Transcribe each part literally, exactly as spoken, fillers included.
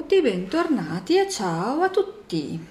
benvenuti, bentornati e ciao a tutti.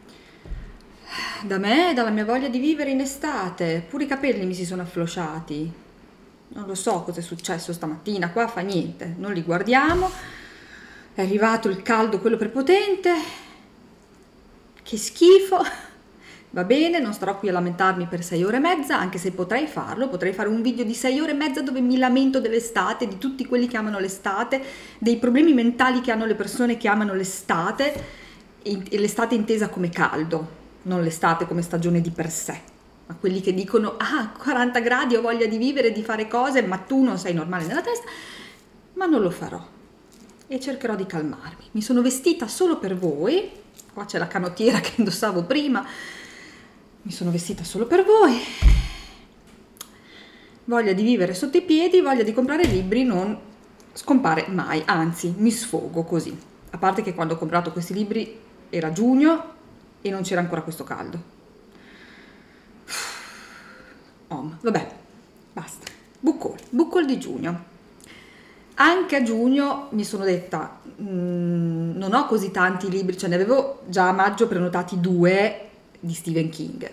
Da me, dalla mia voglia di vivere in estate, pure i capelli mi si sono afflosciati. Non lo so cosa è successo stamattina, qua fa niente, non li guardiamo. È arrivato il caldo, quello prepotente. Che schifo. Va bene, non starò qui a lamentarmi per sei ore e mezza, anche se potrei farlo, potrei fare un video di sei ore e mezza dove mi lamento dell'estate, di tutti quelli che amano l'estate, dei problemi mentali che hanno le persone che amano l'estate, e l'estate intesa come caldo, non l'estate come stagione di per sé. Ma quelli che dicono, ah, quaranta gradi, ho voglia di vivere, di fare cose, ma tu non sei normale nella testa, ma non lo farò. E cercherò di calmarmi. Mi sono vestita solo per voi, qua c'è la canottiera che indossavo prima, mi sono vestita solo per voi. Voglia di vivere sotto i piedi, voglia di comprare libri non scompare mai, anzi mi sfogo così. A parte che quando ho comprato questi libri era giugno e non c'era ancora questo caldo. Oh, vabbè, basta. Book haul, book haul di giugno. Anche a giugno mi sono detta, mh, non ho così tanti libri, cioè ne avevo già a maggio prenotati due di Stephen King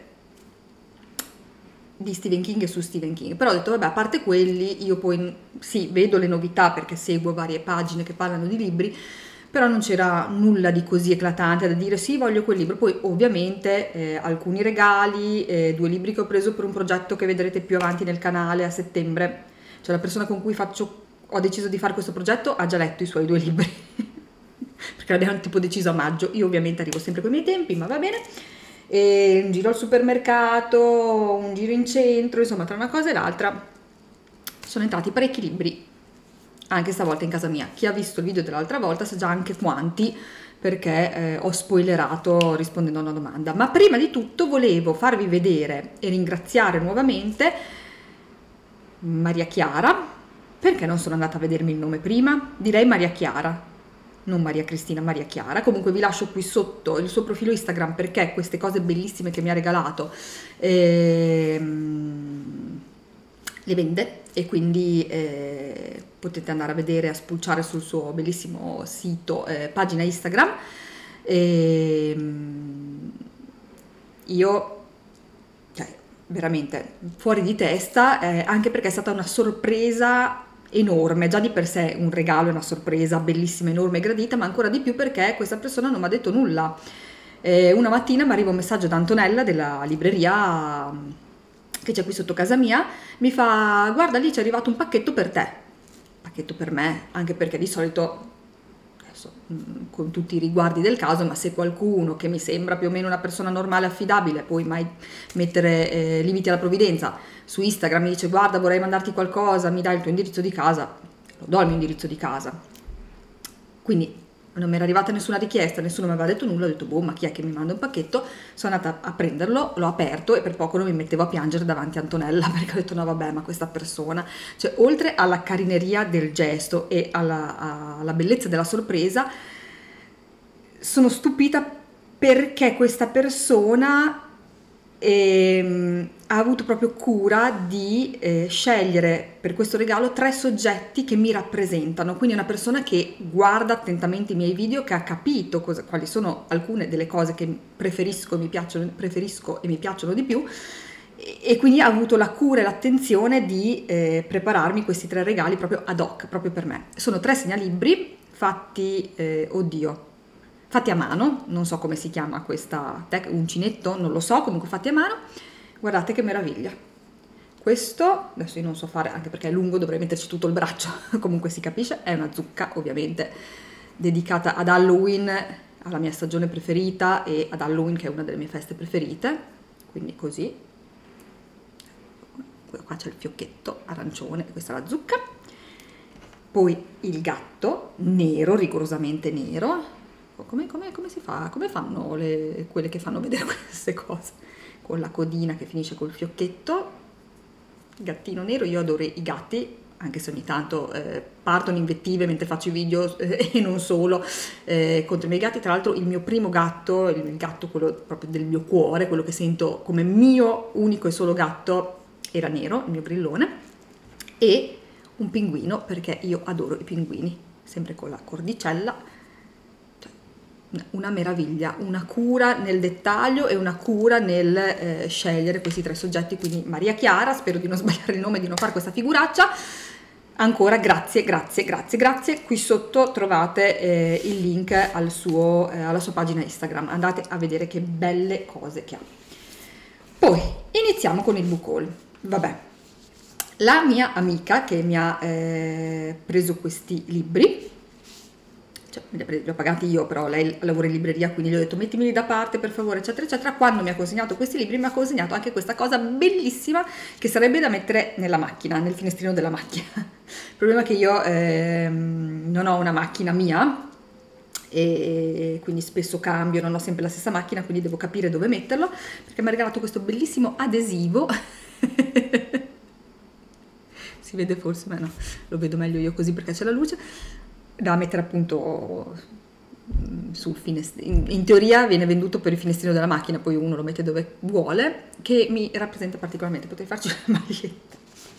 di Stephen King e su Stephen King, però ho detto vabbè, a parte quelli io poi sì, vedo le novità perché seguo varie pagine che parlano di libri, però non c'era nulla di così eclatante da dire sì, voglio quel libro. Poi ovviamente eh, alcuni regali, eh, due libri che ho preso per un progetto che vedrete più avanti nel canale a settembre, cioè la persona con cui faccio ho deciso di fare questo progetto ha già letto i suoi due libri perché l'abbiamo tipo deciso a maggio, io ovviamente arrivo sempre con i miei tempi, ma va bene. E un giro al supermercato, un giro in centro, insomma tra una cosa e l'altra sono entrati parecchi libri anche stavolta in casa mia. Chi ha visto il video dell'altra volta sa già anche quanti, perché eh, ho spoilerato rispondendo a una domanda. Ma prima di tutto volevo farvi vedere e ringraziare nuovamente Maria Chiara, perché non sono andata a vedermi il nome prima, direi Maria Chiara, non Maria Cristina, Maria Chiara. Comunque vi lascio qui sotto il suo profilo Instagram perché queste cose bellissime che mi ha regalato ehm, le vende e quindi eh, potete andare a vedere, a spulciare sul suo bellissimo sito, eh, pagina Instagram. E, io, cioè, veramente fuori di testa, eh, anche perché è stata una sorpresa enorme, già di per sé un regalo è una sorpresa bellissima, enorme e gradita, ma ancora di più perché questa persona non mi ha detto nulla. Eh, una mattina mi arriva un messaggio da Antonella della libreria che c'è qui sotto casa mia, mi fa guarda lì c'è arrivato un pacchetto per te, pacchetto per me, anche perché di solito, adesso, con tutti i riguardi del caso, ma se qualcuno che mi sembra più o meno una persona normale, affidabile, poi mai mettere eh, limiti alla provvidenza, su Instagram mi dice guarda vorrei mandarti qualcosa, mi dai il tuo indirizzo di casa, lo do il mio indirizzo di casa. Quindi non mi era arrivata nessuna richiesta, nessuno mi aveva detto nulla, ho detto boh, ma chi è che mi manda un pacchetto? Sono andata a prenderlo, l'ho aperto e per poco non mi mettevo a piangere davanti a Antonella perché ho detto no vabbè, ma questa persona, cioè oltre alla carineria del gesto e alla, alla bellezza della sorpresa, sono stupita perché questa persona ehm, ha avuto proprio cura di eh, scegliere per questo regalo tre soggetti che mi rappresentano, quindi una persona che guarda attentamente i miei video, che ha capito cosa, quali sono alcune delle cose che preferisco, mi piacciono, preferisco e mi piacciono di più, e, e quindi ha avuto la cura e l'attenzione di eh, prepararmi questi tre regali proprio ad hoc, proprio per me. Sono tre segnalibri fatti, eh, oddio, fatti a mano, non so come si chiama questa tecnica, uncinetto, non lo so, comunque fatti a mano. Guardate che meraviglia. Questo, adesso io non so fare, anche perché è lungo, dovrei metterci tutto il braccio, comunque si capisce, è una zucca ovviamente dedicata ad Halloween, alla mia stagione preferita e ad Halloween che è una delle mie feste preferite, quindi così. Qua c'è il fiocchetto arancione, questa è la zucca. Poi il gatto, nero, rigorosamente nero. Come, come, come si fa? Come fanno le, quelle che fanno vedere queste cose? Con la codina che finisce col fiocchetto, gattino nero. Io adoro i gatti, anche se ogni tanto eh, partono invettive mentre faccio i video eh, e non solo eh, contro i miei gatti. Tra l'altro il mio primo gatto, il gatto quello proprio del mio cuore, quello che sento come mio unico e solo gatto, era nero, il mio brillone, e un pinguino perché io adoro i pinguini, sempre con la cordicella. Cioè, una meraviglia, una cura nel dettaglio e una cura nel eh, scegliere questi tre soggetti, quindi Maria Chiara, spero di non sbagliare il nome, di non fare questa figuraccia. Ancora grazie, grazie, grazie, grazie. Qui sotto trovate eh, il link al suo, eh, alla sua pagina Instagram, andate a vedere che belle cose che ha. Poi iniziamo con il book haul. Vabbè, la mia amica che mi ha eh, preso questi libri, cioè li ho pagati io, però lei lavora in libreria, quindi gli ho detto mettimeli da parte per favore, eccetera eccetera. Quando mi ha consegnato questi libri mi ha consegnato anche questa cosa bellissima che sarebbe da mettere nella macchina, nel finestrino della macchina. Il problema è che io ehm, non ho una macchina mia e quindi spesso cambio, non ho sempre la stessa macchina, quindi devo capire dove metterlo, perché mi ha regalato questo bellissimo adesivo. Si vede forse, ma no, lo vedo meglio io così perché c'è la luce, da mettere appunto sul finestrino. In, in teoria viene venduto per il finestrino della macchina, poi uno lo mette dove vuole, che mi rappresenta particolarmente. Potrei farci una maglietta.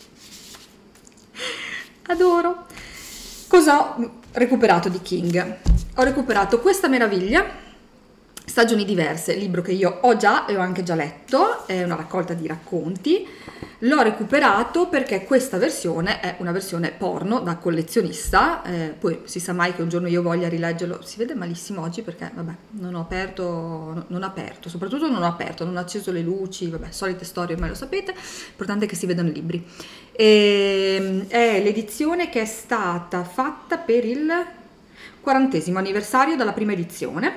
Adoro. Cosa ho recuperato di King? Ho recuperato questa meraviglia, Stagioni diverse, libro che io ho già e ho anche già letto, è una raccolta di racconti. L'ho recuperato perché questa versione è una versione porno da collezionista, eh, poi si sa mai che un giorno io voglia rileggerlo. Si vede malissimo oggi perché vabbè, non ho aperto, non ho aperto, soprattutto non ho aperto, non ho acceso le luci, vabbè, solite storie ormai lo sapete, l'importante è che si vedano i libri. E, è l'edizione che è stata fatta per il quarantesimo anniversario dalla prima edizione.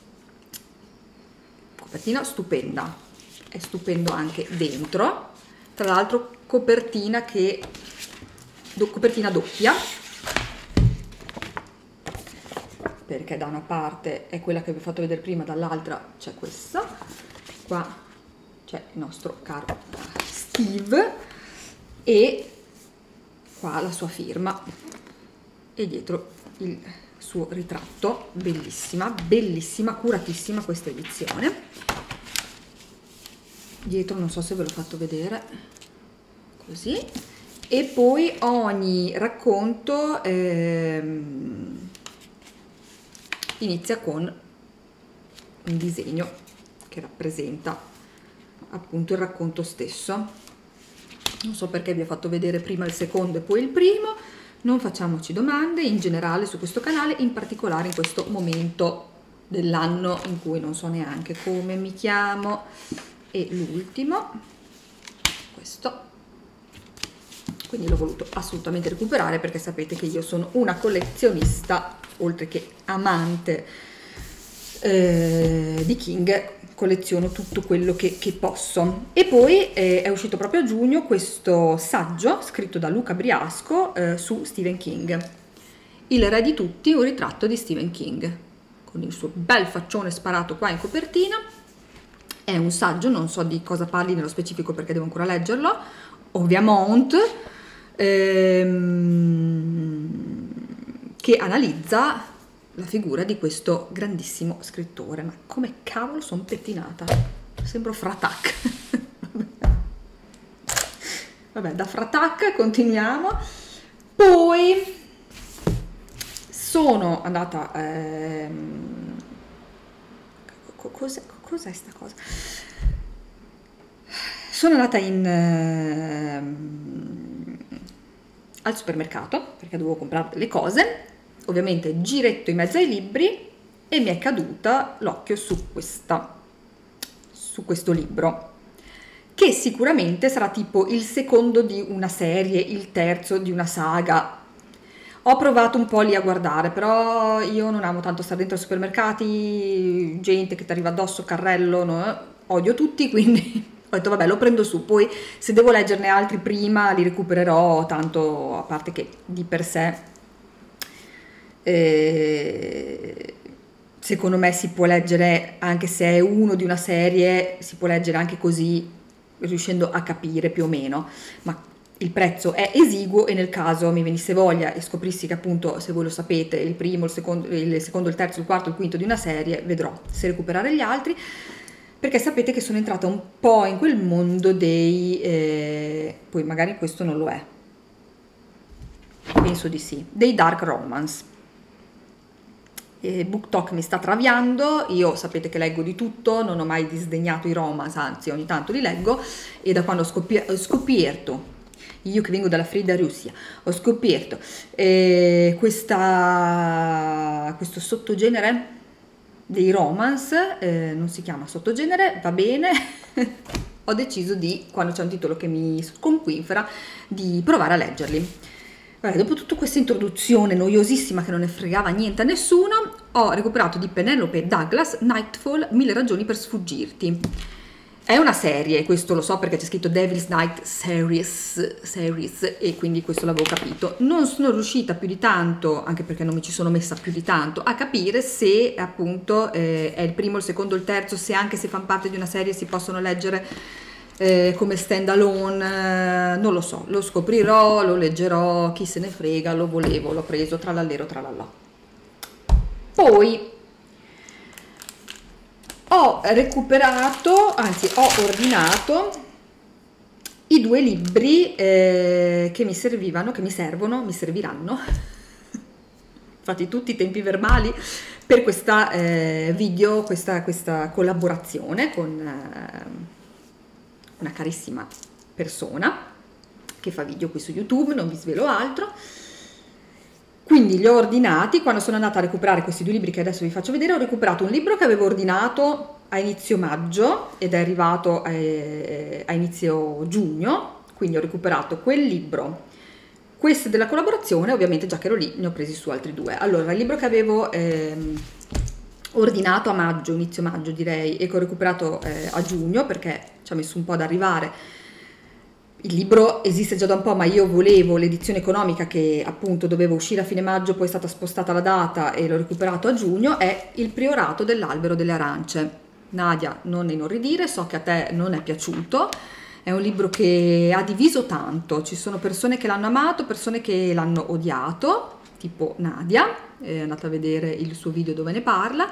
Copertina stupenda, è stupendo anche dentro. Tra l'altro copertina che do, copertina doppia, perché da una parte è quella che vi ho fatto vedere prima, dall'altra c'è questa. Qua c'è il nostro caro Steve e qua la sua firma e dietro il suo ritratto. Bellissima, bellissima, curatissima questa edizione. Dietro non so se ve l'ho fatto vedere, così. E poi ogni racconto ehm, inizia con un disegno che rappresenta appunto il racconto stesso. Non so perché vi ho fatto vedere prima il secondo e poi il primo, non facciamoci domande in generale su questo canale, in particolare in questo momento dell'anno in cui non so neanche come mi chiamo. E l'ultimo, questo, quindi l'ho voluto assolutamente recuperare perché sapete che io sono una collezionista, oltre che amante eh, di King, colleziono tutto quello che, che posso. E poi eh, è uscito proprio a giugno questo saggio scritto da Luca Briasco eh, su Stephen King, Il re di tutti, un ritratto di Stephen King, con il suo bel faccione sparato qua in copertina. È un saggio, non so di cosa parli nello specifico perché devo ancora leggerlo, ovviamente, ehm, che analizza la figura di questo grandissimo scrittore. Ma come cavolo sono pettinata? Sembro Fratac. Vabbè, da Fratac continuiamo. Poi sono andata... Ehm, cos'è? Cos'è sta cosa? Sono andata in, ehm, al supermercato perché dovevo comprare delle cose, ovviamente giretto in mezzo ai libri e mi è caduta l'occhio su questa, su questo libro, che sicuramente sarà tipo il secondo di una serie, il terzo di una saga. Ho provato un po' lì a guardare, però io non amo tanto stare dentro ai supermercati, gente che ti arriva addosso, carrello, no? Odio tutti, quindi ho detto vabbè, lo prendo su, poi se devo leggerne altri prima li recupererò, tanto a parte che di per sé eh, secondo me si può leggere, anche se è uno di una serie, si può leggere anche così, riuscendo a capire più o meno, ma il prezzo è esiguo e nel caso mi venisse voglia e scoprissi che appunto, se voi lo sapete, il primo, il secondo, il secondo, il terzo, il quarto, il quinto di una serie, vedrò se recuperare gli altri, perché sapete che sono entrata un po' in quel mondo dei, eh, poi magari questo non lo è, penso di sì, dei dark romance. eh, BookTok mi sta traviando, io sapete che leggo di tutto, non ho mai disdegnato i romance, anzi ogni tanto li leggo, e da quando ho scopi- ho scoperto, io che vengo dalla fredda Russia, ho scoperto eh, questa, questo sottogenere dei romance, eh, non si chiama sottogenere, va bene, ho deciso di, quando c'è un titolo che mi sconquinfera, di provare a leggerli. Vabbè, dopo tutta questa introduzione noiosissima che non ne fregava niente a nessuno, ho recuperato di Penelope Douglas Nightfall, Mille ragioni per sfuggirti. È una serie, questo lo so perché c'è scritto Devil's Night Series, series e quindi questo l'avevo capito. Non sono riuscita più di tanto, anche perché non mi ci sono messa più di tanto, a capire se appunto eh, è il primo, il secondo, il terzo, se anche se fanno parte di una serie si possono leggere eh, come stand alone, eh, non lo so, lo scoprirò, lo leggerò, chi se ne frega, lo volevo, l'ho preso, trallallero trallallò. Poi ho recuperato, anzi ho ordinato i due libri eh, che mi servivano, che mi servono, mi serviranno, infatti tutti i tempi verbali, per questa eh, video, questa, questa collaborazione con eh, una carissima persona che fa video qui su YouTube, non vi svelo altro. Quindi li ho ordinati. Quando sono andata a recuperare questi due libri che adesso vi faccio vedere, ho recuperato un libro che avevo ordinato a inizio maggio ed è arrivato a, a inizio giugno, quindi ho recuperato quel libro, questo della collaborazione, ovviamente già che ero lì ne ho presi su altri due. Allora, il libro che avevo ehm, ordinato a maggio, inizio maggio direi, e che ho recuperato eh, a giugno perché ci ha messo un po' ad arrivare. Il libro esiste già da un po', ma io volevo l'edizione economica che appunto doveva uscire a fine maggio, poi è stata spostata la data e l'ho recuperato a giugno, è Il priorato dell'albero delle arance. Nadia, non inorridire, so che a te non è piaciuto, è un libro che ha diviso tanto, ci sono persone che l'hanno amato, persone che l'hanno odiato, tipo Nadia, è andata a vedere il suo video dove ne parla.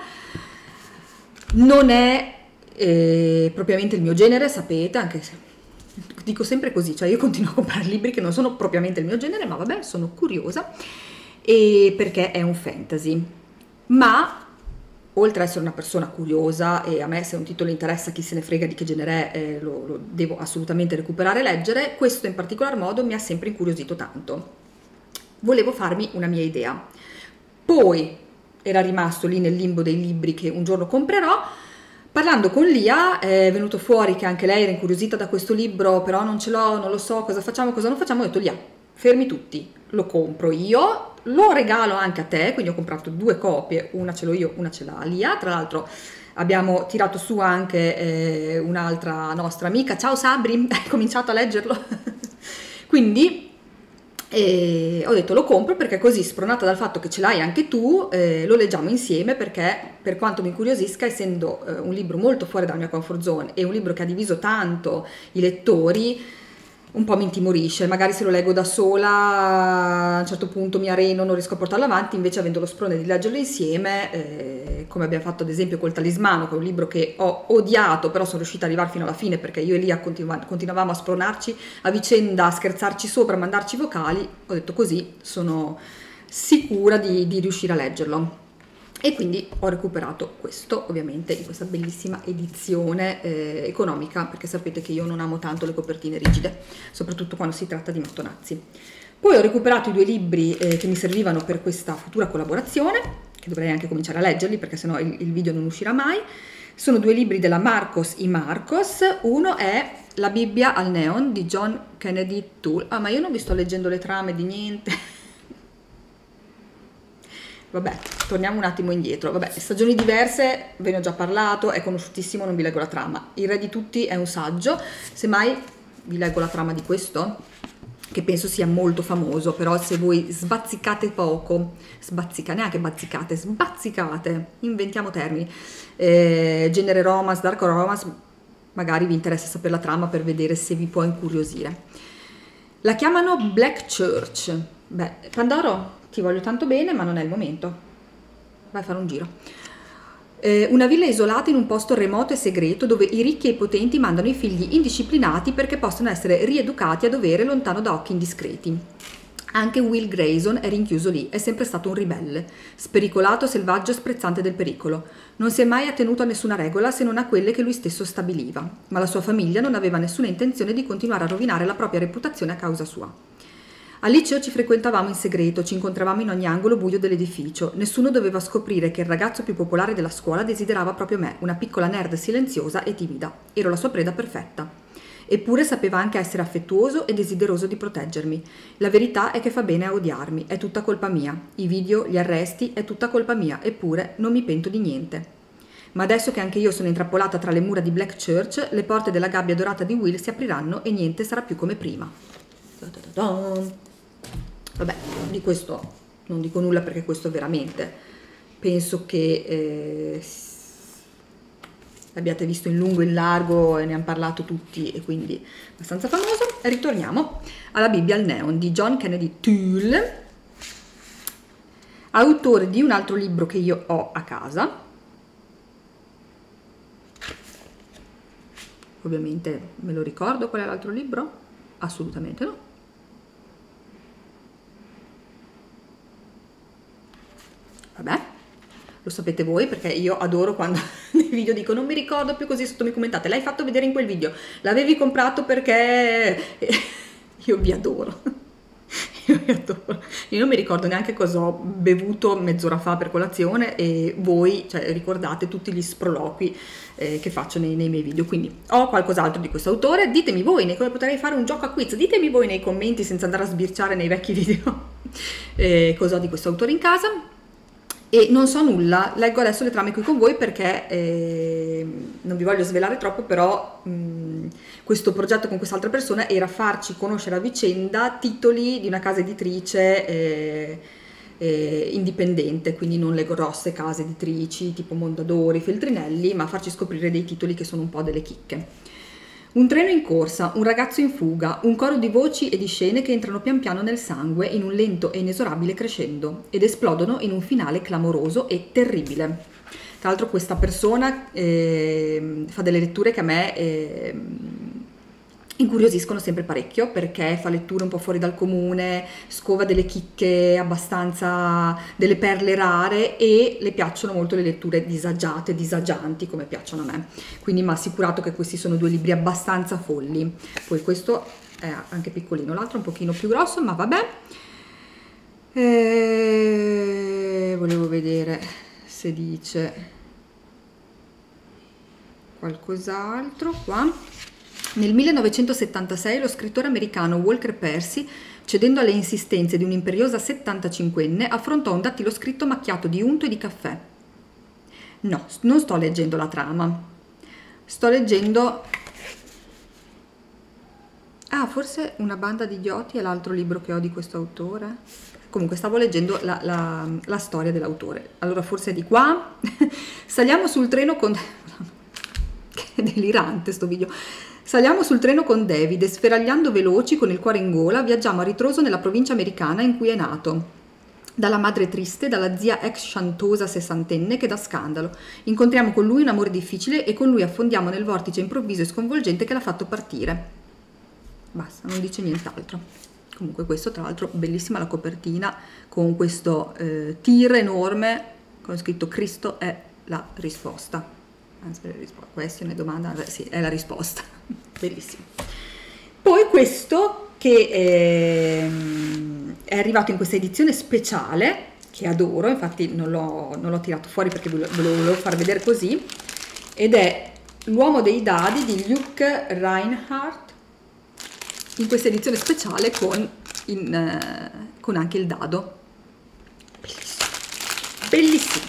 Non è eh, propriamente il mio genere, sapete, anche se dico sempre così, cioè io continuo a comprare libri che non sono propriamente il mio genere, ma vabbè, sono curiosa, e perché è un fantasy. Ma oltre ad essere una persona curiosa, e a me se un titolo interessa chi se ne frega di che genere è, eh, lo, lo devo assolutamente recuperare e leggere, questo in particolar modo mi ha sempre incuriosito tanto. Volevo farmi una mia idea. Poi era rimasto lì nel limbo dei libri che un giorno comprerò. Parlando con Lia è venuto fuori che anche lei era incuriosita da questo libro, però non ce l'ho, non lo so, cosa facciamo, cosa non facciamo. Ho detto: Lia, fermi tutti, lo compro io, lo regalo anche a te, quindi ho comprato due copie, una ce l'ho io, una ce l'ha Lia. Tra l'altro abbiamo tirato su anche eh, un'altra nostra amica, ciao Sabri, hai cominciato a leggerlo? Quindi e ho detto lo compro perché così, spronata dal fatto che ce l'hai anche tu, eh, lo leggiamo insieme, perché per quanto mi incuriosisca, essendo eh, un libro molto fuori dalla mia comfort zone e un libro che ha diviso tanto i lettori, un po' mi intimorisce. Magari se lo leggo da sola a un certo punto mi areno, non riesco a portarlo avanti, invece avendo lo sprone di leggerlo insieme, eh, come abbiamo fatto ad esempio col Talismano, che è un libro che ho odiato, però sono riuscita ad arrivare fino alla fine perché io e Lia continu- continuavamo a spronarci a vicenda, a scherzarci sopra, a mandarci vocali. Ho detto così sono sicura di, di riuscire a leggerlo. E quindi ho recuperato questo, ovviamente in questa bellissima edizione eh, economica, perché sapete che io non amo tanto le copertine rigide, soprattutto quando si tratta di mattonazzi. Poi ho recuperato i due libri eh, che mi servivano per questa futura collaborazione, che dovrei anche cominciare a leggerli perché sennò il, il video non uscirà mai. Sono due libri della Marcos y Marcos. Uno è La Bibbia al neon di John Kennedy Toole. Ah, ma io non vi sto leggendo le trame di niente. Vabbè, torniamo un attimo indietro. Vabbè, stagioni diverse, ve ne ho già parlato, è conosciutissimo, non vi leggo la trama. Il re di tutti è un saggio, semmai vi leggo la trama di questo, che penso sia molto famoso, però se voi sbazzicate poco, sbazzica, neanche bazzicate, sbazzicate, inventiamo termini, eh, genere romance, dark romance, magari vi interessa sapere la trama per vedere se vi può incuriosire. La chiamano Black Church. Beh, Pandoro, ti voglio tanto bene, ma non è il momento. Vai a fare un giro. Eh, una villa isolata in un posto remoto e segreto dove i ricchi e i potenti mandano i figli indisciplinati perché possono essere rieducati a dovere lontano da occhi indiscreti. Anche Will Grayson è rinchiuso lì, è sempre stato un ribelle, spericolato, selvaggio, sprezzante del pericolo. Non si è mai attenuto a nessuna regola se non a quelle che lui stesso stabiliva, ma la sua famiglia non aveva nessuna intenzione di continuare a rovinare la propria reputazione a causa sua. Al liceo ci frequentavamo in segreto, ci incontravamo in ogni angolo buio dell'edificio. Nessuno doveva scoprire che il ragazzo più popolare della scuola desiderava proprio me, una piccola nerd silenziosa e timida. Ero la sua preda perfetta. Eppure sapeva anche essere affettuoso e desideroso di proteggermi. La verità è che fa bene a odiarmi, è tutta colpa mia. I video, gli arresti, è tutta colpa mia, eppure non mi pento di niente. Ma adesso che anche io sono intrappolata tra le mura di Black Church, le porte della gabbia dorata di Will si apriranno e niente sarà più come prima. Vabbè, di questo non dico nulla perché questo veramente penso che eh, l'abbiate visto in lungo e in largo e ne hanno parlato tutti e quindi abbastanza famoso. E ritorniamo alla Bibbia al neon di John Kennedy Toole, autore di un altro libro che io ho a casa. Ovviamente me lo ricordo qual è l'altro libro? Assolutamente no. Vabbè, lo sapete voi perché io adoro quando nei video dico non mi ricordo più, così sotto mi commentate l'hai fatto vedere in quel video, l'avevi comprato perché... io vi adoro. Io vi adoro. Io non mi ricordo neanche cosa ho bevuto mezz'ora fa per colazione e voi, cioè, ricordate tutti gli sproloqui eh, che faccio nei, nei miei video. Quindi ho qualcos'altro di questo autore, ditemi voi, ne, come potrei fare un gioco a quiz, ditemi voi nei commenti senza andare a sbirciare nei vecchi video eh, cosa ho di questo autore in casa. E non so nulla, leggo adesso le trame qui con voi perché eh, non vi voglio svelare troppo, però mh, questo progetto con quest'altra persona era farci conoscere a vicenda titoli di una casa editrice eh, eh, indipendente, quindi non le grosse case editrici tipo Mondadori, Feltrinelli, ma farci scoprire dei titoli che sono un po' delle chicche. Un treno in corsa, un ragazzo in fuga, un coro di voci e di scene che entrano pian piano nel sangue in un lento e inesorabile crescendo ed esplodono in un finale clamoroso e terribile. Tra l'altro questa persona eh, fa delle letture che a me eh, incuriosiscono sempre parecchio perché fa letture un po' fuori dal comune, scova delle chicche abbastanza, delle perle rare e le piacciono molto le letture disagiate, disagianti come piacciono a me. Quindi mi ha assicurato che questi sono due libri abbastanza folli. Poi questo è anche piccolino, l'altro un pochino più grosso, ma vabbè. E... volevo vedere se dice qualcos'altro qua. Nel millenovecentosettantasei lo scrittore americano Walker Percy, cedendo alle insistenze di un'imperiosa settantacinquenne, affrontò un dattiloscritto macchiato di unto e di caffè. No, non sto leggendo la trama. Sto leggendo... Ah, forse Una banda di idioti è l'altro libro che ho di questo autore. Comunque stavo leggendo la, la, la storia dell'autore. Allora forse è di qua. Saliamo sul treno con... Che delirante sto video. Saliamo sul treno con David e sferagliando veloci con il cuore in gola viaggiamo a ritroso nella provincia americana in cui è nato. Dalla madre triste, dalla zia ex sciantosa sessantenne che dà scandalo. Incontriamo con lui un amore difficile e con lui affondiamo nel vortice improvviso e sconvolgente che l'ha fatto partire. Basta, non dice nient'altro. Comunque questo tra l'altro bellissima la copertina con questo eh, tir enorme con scritto Cristo è la risposta. Question e domanda, sì, è la risposta. Bellissimo. Poi questo che è, è arrivato in questa edizione speciale che adoro, infatti non l'ho non l'ho tirato fuori perché ve lo, ve lo volevo far vedere così, ed è L'uomo dei dadi di Luke Reinhardt in questa edizione speciale con, in, eh, con anche il dado. Bellissimo, bellissimo.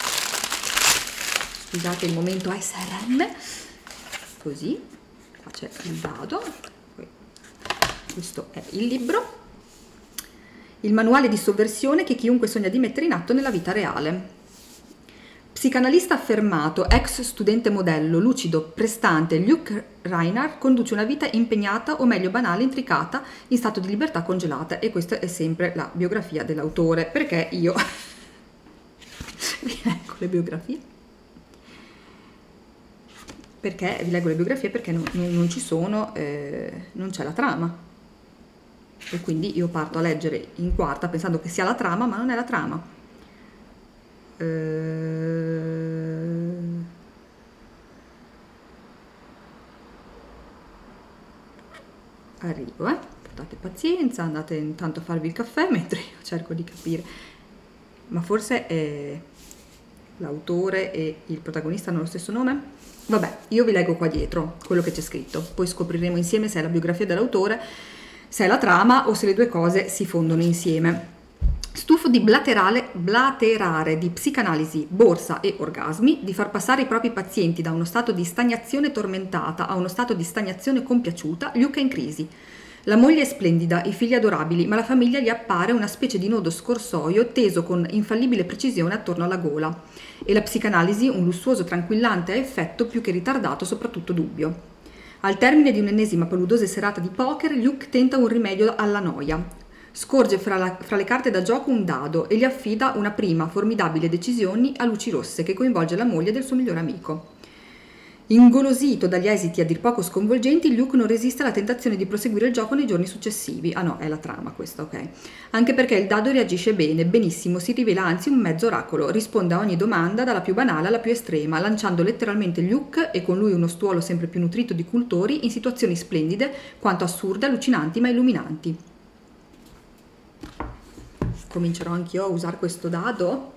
Scusate il momento A S R M, così, qua c'è il dado, questo è il libro, il manuale di sovversione che chiunque sogna di mettere in atto nella vita reale. Psicanalista affermato, ex studente modello, lucido, prestante, Luke Reinhardt conduce una vita impegnata o meglio banale, intricata, in stato di libertà congelata, e questa è sempre la biografia dell'autore, perché io vi leggo le biografie. Perché vi leggo le biografie perché non, non, non ci sono, eh, non c'è la trama. e quindi io parto a leggere in quarta pensando che sia la trama, ma non è la trama. Eh... Arrivo, eh? Portate pazienza, andate intanto a farvi il caffè mentre io cerco di capire. Ma forse è l'autore e il protagonista hanno lo stesso nome? Vabbè, io vi leggo qua dietro quello che c'è scritto, poi scopriremo insieme se è la biografia dell'autore, se è la trama o se le due cose si fondono insieme. Stufo di blaterale, blaterare di psicanalisi, borsa e orgasmi, di far passare i propri pazienti da uno stato di stagnazione tormentata a uno stato di stagnazione compiaciuta, Luke è in crisi. La moglie è splendida, i figli adorabili, ma la famiglia gli appare una specie di nodo scorsoio teso con infallibile precisione attorno alla gola. E la psicanalisi un lussuoso tranquillante a effetto più che ritardato, soprattutto dubbio. Al termine di un'ennesima paludosa serata di poker, Luke tenta un rimedio alla noia. Scorge fra, la, fra le carte da gioco un dado e gli affida una prima formidabile decisione a luci rosse che coinvolge la moglie del suo migliore amico. Ingolosito dagli esiti a dir poco sconvolgenti, Luke non resiste alla tentazione di proseguire il gioco nei giorni successivi. Ah no, è la trama questa, ok. Anche perché il dado reagisce bene, benissimo, si rivela anzi un mezzo oracolo, risponde a ogni domanda dalla più banale alla più estrema, lanciando letteralmente Luke e con lui uno stuolo sempre più nutrito di cultori in situazioni splendide, quanto assurde, allucinanti ma illuminanti. Comincerò anch'io a usare questo dado.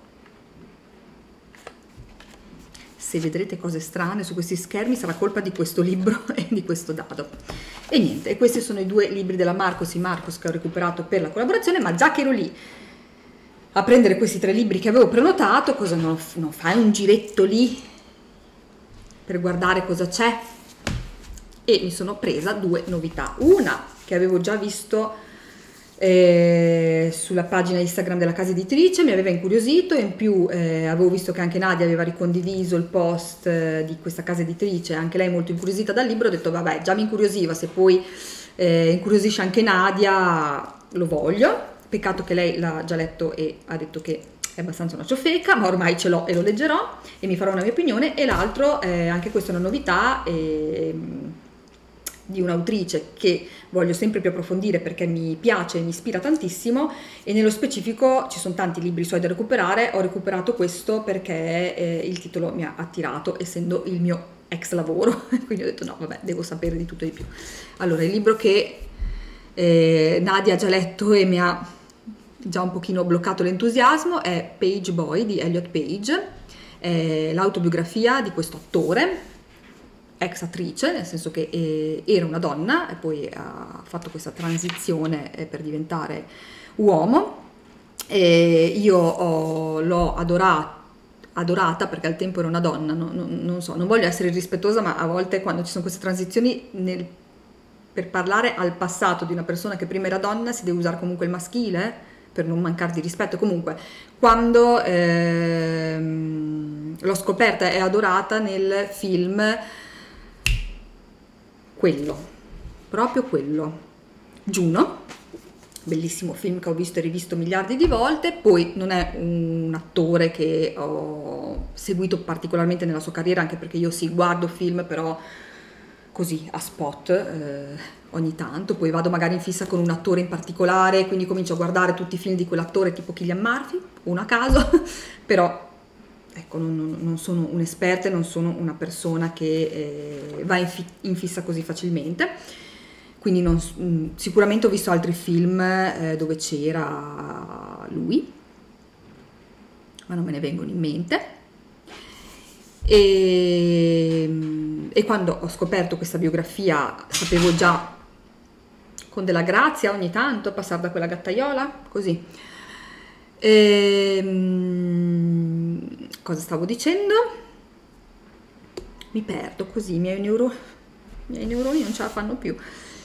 Se vedrete cose strane su questi schermi sarà colpa di questo libro e di questo dado. E niente, e questi sono i due libri della Marcos y Marcos che ho recuperato per la collaborazione, ma già che ero lì a prendere questi tre libri che avevo prenotato, cosa non, non fai un giretto lì per guardare cosa c'è? E mi sono presa due novità. Una che avevo già visto Eh, sulla pagina Instagram della casa editrice, mi aveva incuriosito, in più eh, avevo visto che anche Nadia aveva ricondiviso il post eh, di questa casa editrice, anche lei molto incuriosita dal libro, ho detto vabbè, già mi incuriosiva, se poi eh, incuriosisce anche Nadia lo voglio. Peccato che lei l'ha già letto e ha detto che è abbastanza una ciofeca, ma ormai ce l'ho e lo leggerò e mi farò una mia opinione. E l'altro, eh, anche questa è una novità, eh, di un'autrice che voglio sempre più approfondire perché mi piace e mi ispira tantissimo, e nello specifico ci sono tanti libri suoi da recuperare. Ho recuperato questo perché eh, il titolo mi ha attirato, essendo il mio ex lavoro, quindi ho detto no vabbè, devo sapere di tutto e di più. Allora, il libro che eh, Nadia ha già letto e mi ha già un pochino bloccato l'entusiasmo è Page Boy di Elliot Page, è l'autobiografia di questo attore, ex attrice, nel senso che eh, era una donna e poi ha fatto questa transizione eh, per diventare uomo. E io ho, l'ho adorata, adorata perché al tempo era una donna, no, no, non so, non voglio essere irrispettosa, ma a volte quando ci sono queste transizioni nel, per parlare al passato di una persona che prima era donna si deve usare comunque il maschile per non mancare di rispetto. Comunque quando ehm, l'ho scoperta e adorata nel film, quello, proprio quello, Juno, bellissimo film che ho visto e rivisto miliardi di volte. Poi non è un attore che ho seguito particolarmente nella sua carriera, anche perché io sì, guardo film, però così a spot eh, ogni tanto, poi vado magari in fissa con un attore in particolare, quindi comincio a guardare tutti i film di quell'attore tipo Cillian Murphy, uno a caso, però ecco, non, non sono un'esperta, non sono una persona che eh, va in, fi- in fissa così facilmente, quindi non, sicuramente ho visto altri film eh, dove c'era lui, ma non me ne vengono in mente. E, e quando ho scoperto questa biografia sapevo già, con della grazia ogni tanto, passare da quella gattaiola, così. E, cosa stavo dicendo? Mi perdo così, i miei, neuro, i miei neuroni non ce la fanno più.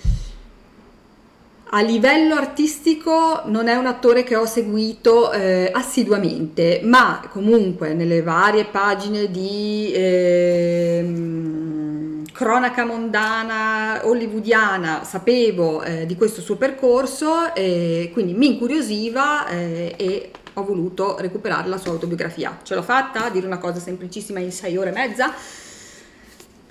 A livello artistico non è un attore che ho seguito eh, assiduamente, ma comunque nelle varie pagine di eh, cronaca mondana hollywoodiana sapevo eh, di questo suo percorso, e quindi mi incuriosiva eh, e ho voluto recuperare la sua autobiografia. Ce l'ho fatta, a dire una cosa semplicissima, in sei ore e mezza.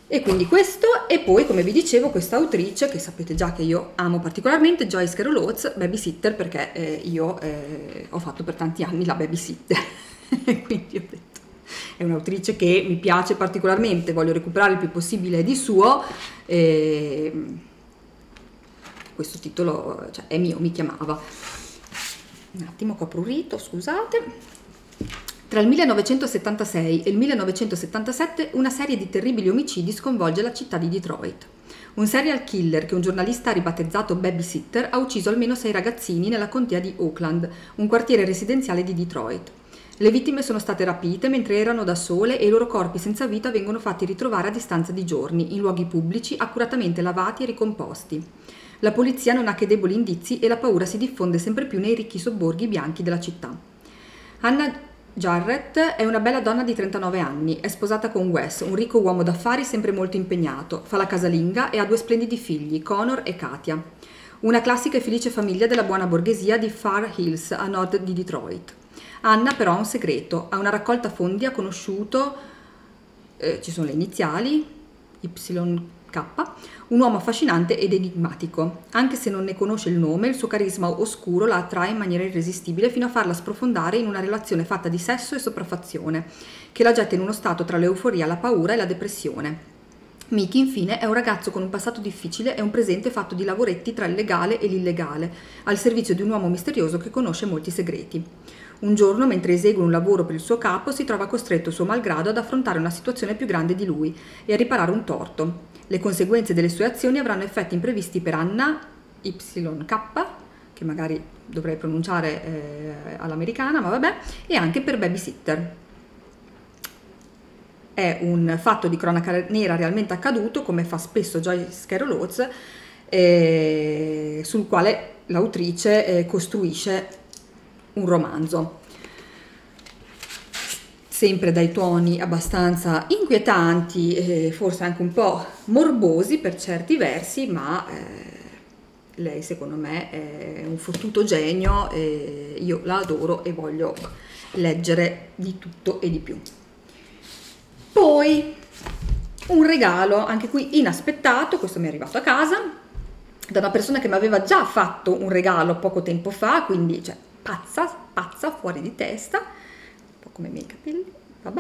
E quindi questo, e poi come vi dicevo questa autrice che sapete già che io amo particolarmente, Joyce Carol Oates, Babysitter, perché eh, io eh, ho fatto per tanti anni la babysitter e quindi ho detto è un'autrice che mi piace particolarmente, voglio recuperare il più possibile di suo, e questo titolo, cioè, è mio, mi chiamava. Un attimo, copro un rito, scusate. Tra il millenovecentosettantasei e il millenovecentosettantasette una serie di terribili omicidi sconvolge la città di Detroit. Un serial killer che un giornalista ha ribattezzato Babysitter ha ucciso almeno sei ragazzini nella contea di Oakland, un quartiere residenziale di Detroit. Le vittime sono state rapite mentre erano da sole e i loro corpi senza vita vengono fatti ritrovare a distanza di giorni, in luoghi pubblici accuratamente lavati e ricomposti. La polizia non ha che deboli indizi e la paura si diffonde sempre più nei ricchi sobborghi bianchi della città. Hannah Jarrett è una bella donna di trentanove anni, è sposata con Wes, un ricco uomo d'affari sempre molto impegnato, fa la casalinga e ha due splendidi figli, Connor e Katia. Una classica e felice famiglia della buona borghesia di Far Hills, a nord di Detroit. Anna però ha un segreto, a una raccolta fondi ha conosciuto, eh, ci sono le iniziali, Y K, un uomo affascinante ed enigmatico. Anche se non ne conosce il nome, il suo carisma oscuro la attrae in maniera irresistibile fino a farla sprofondare in una relazione fatta di sesso e sopraffazione, che la getta in uno stato tra l'euforia, la paura e la depressione. Mickey, infine, è un ragazzo con un passato difficile e un presente fatto di lavoretti tra il legale e l'illegale, al servizio di un uomo misterioso che conosce molti segreti. Un giorno, mentre esegue un lavoro per il suo capo, si trova costretto suo malgrado ad affrontare una situazione più grande di lui e a riparare un torto. Le conseguenze delle sue azioni avranno effetti imprevisti per Anna, Y K, che magari dovrei pronunciare eh, all'americana, ma vabbè, e anche per Babysitter. È un fatto di cronaca nera realmente accaduto, come fa spesso Joyce Carol Oates, eh, sul quale l'autrice eh, costruisce un romanzo. Sempre dai toni abbastanza inquietanti e forse anche un po' morbosi per certi versi, ma eh, lei secondo me è un fottuto genio e io la adoro e voglio leggere di tutto e di più. Poi un regalo, anche qui inaspettato, questo mi è arrivato a casa, da una persona che mi aveva già fatto un regalo poco tempo fa, quindi cioè, pazza, pazza, fuori di testa, un po' come i miei capelli, vabbè.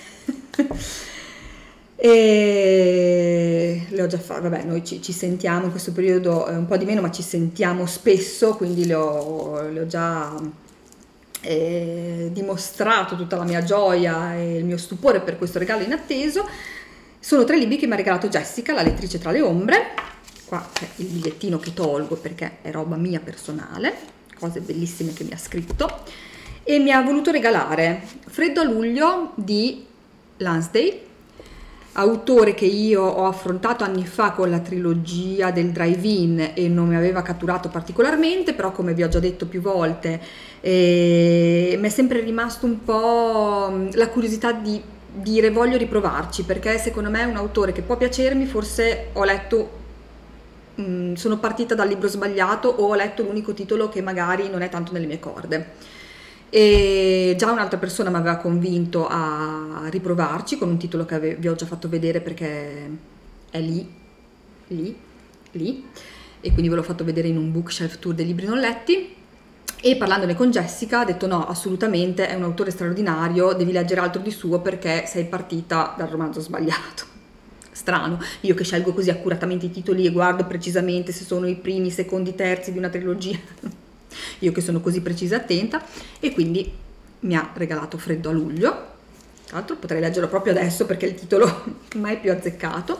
E le ho già fatte, vabbè, noi ci, ci sentiamo in questo periodo eh, un po' di meno, ma ci sentiamo spesso, quindi le ho, le ho già eh, dimostrato tutta la mia gioia e il mio stupore per questo regalo inatteso. Sono tre libri che mi ha regalato Jessica, la lettrice tra le ombre. Qua c'è il bigliettino che tolgo perché è roba mia personale, cose bellissime che mi ha scritto, e mi ha voluto regalare Freddo a luglio di Lansdale, autore che io ho affrontato anni fa con la trilogia del Drive-In e non mi aveva catturato particolarmente, però come vi ho già detto più volte eh, mi è sempre rimasto un po' la curiosità di dire voglio riprovarci, perché secondo me è un autore che può piacermi, forse ho letto, mh, sono partita dal libro sbagliato o ho letto l'unico titolo che magari non è tanto nelle mie corde. E già un'altra persona mi aveva convinto a riprovarci con un titolo che ave- vi ho già fatto vedere perché è lì, lì, lì, e quindi ve l'ho fatto vedere in un bookshelf tour dei libri non letti. E parlandone con Jessica ha detto no, assolutamente è un autore straordinario, devi leggere altro di suo perché sei partita dal romanzo sbagliato. Strano, io che scelgo così accuratamente i titoli e guardo precisamente se sono i primi, i secondi, i terzi di una trilogia, io che sono così precisa e attenta, e quindi mi ha regalato Freddo a luglio. Tra l'altro potrei leggerlo proprio adesso perché il titolo mai più azzeccato.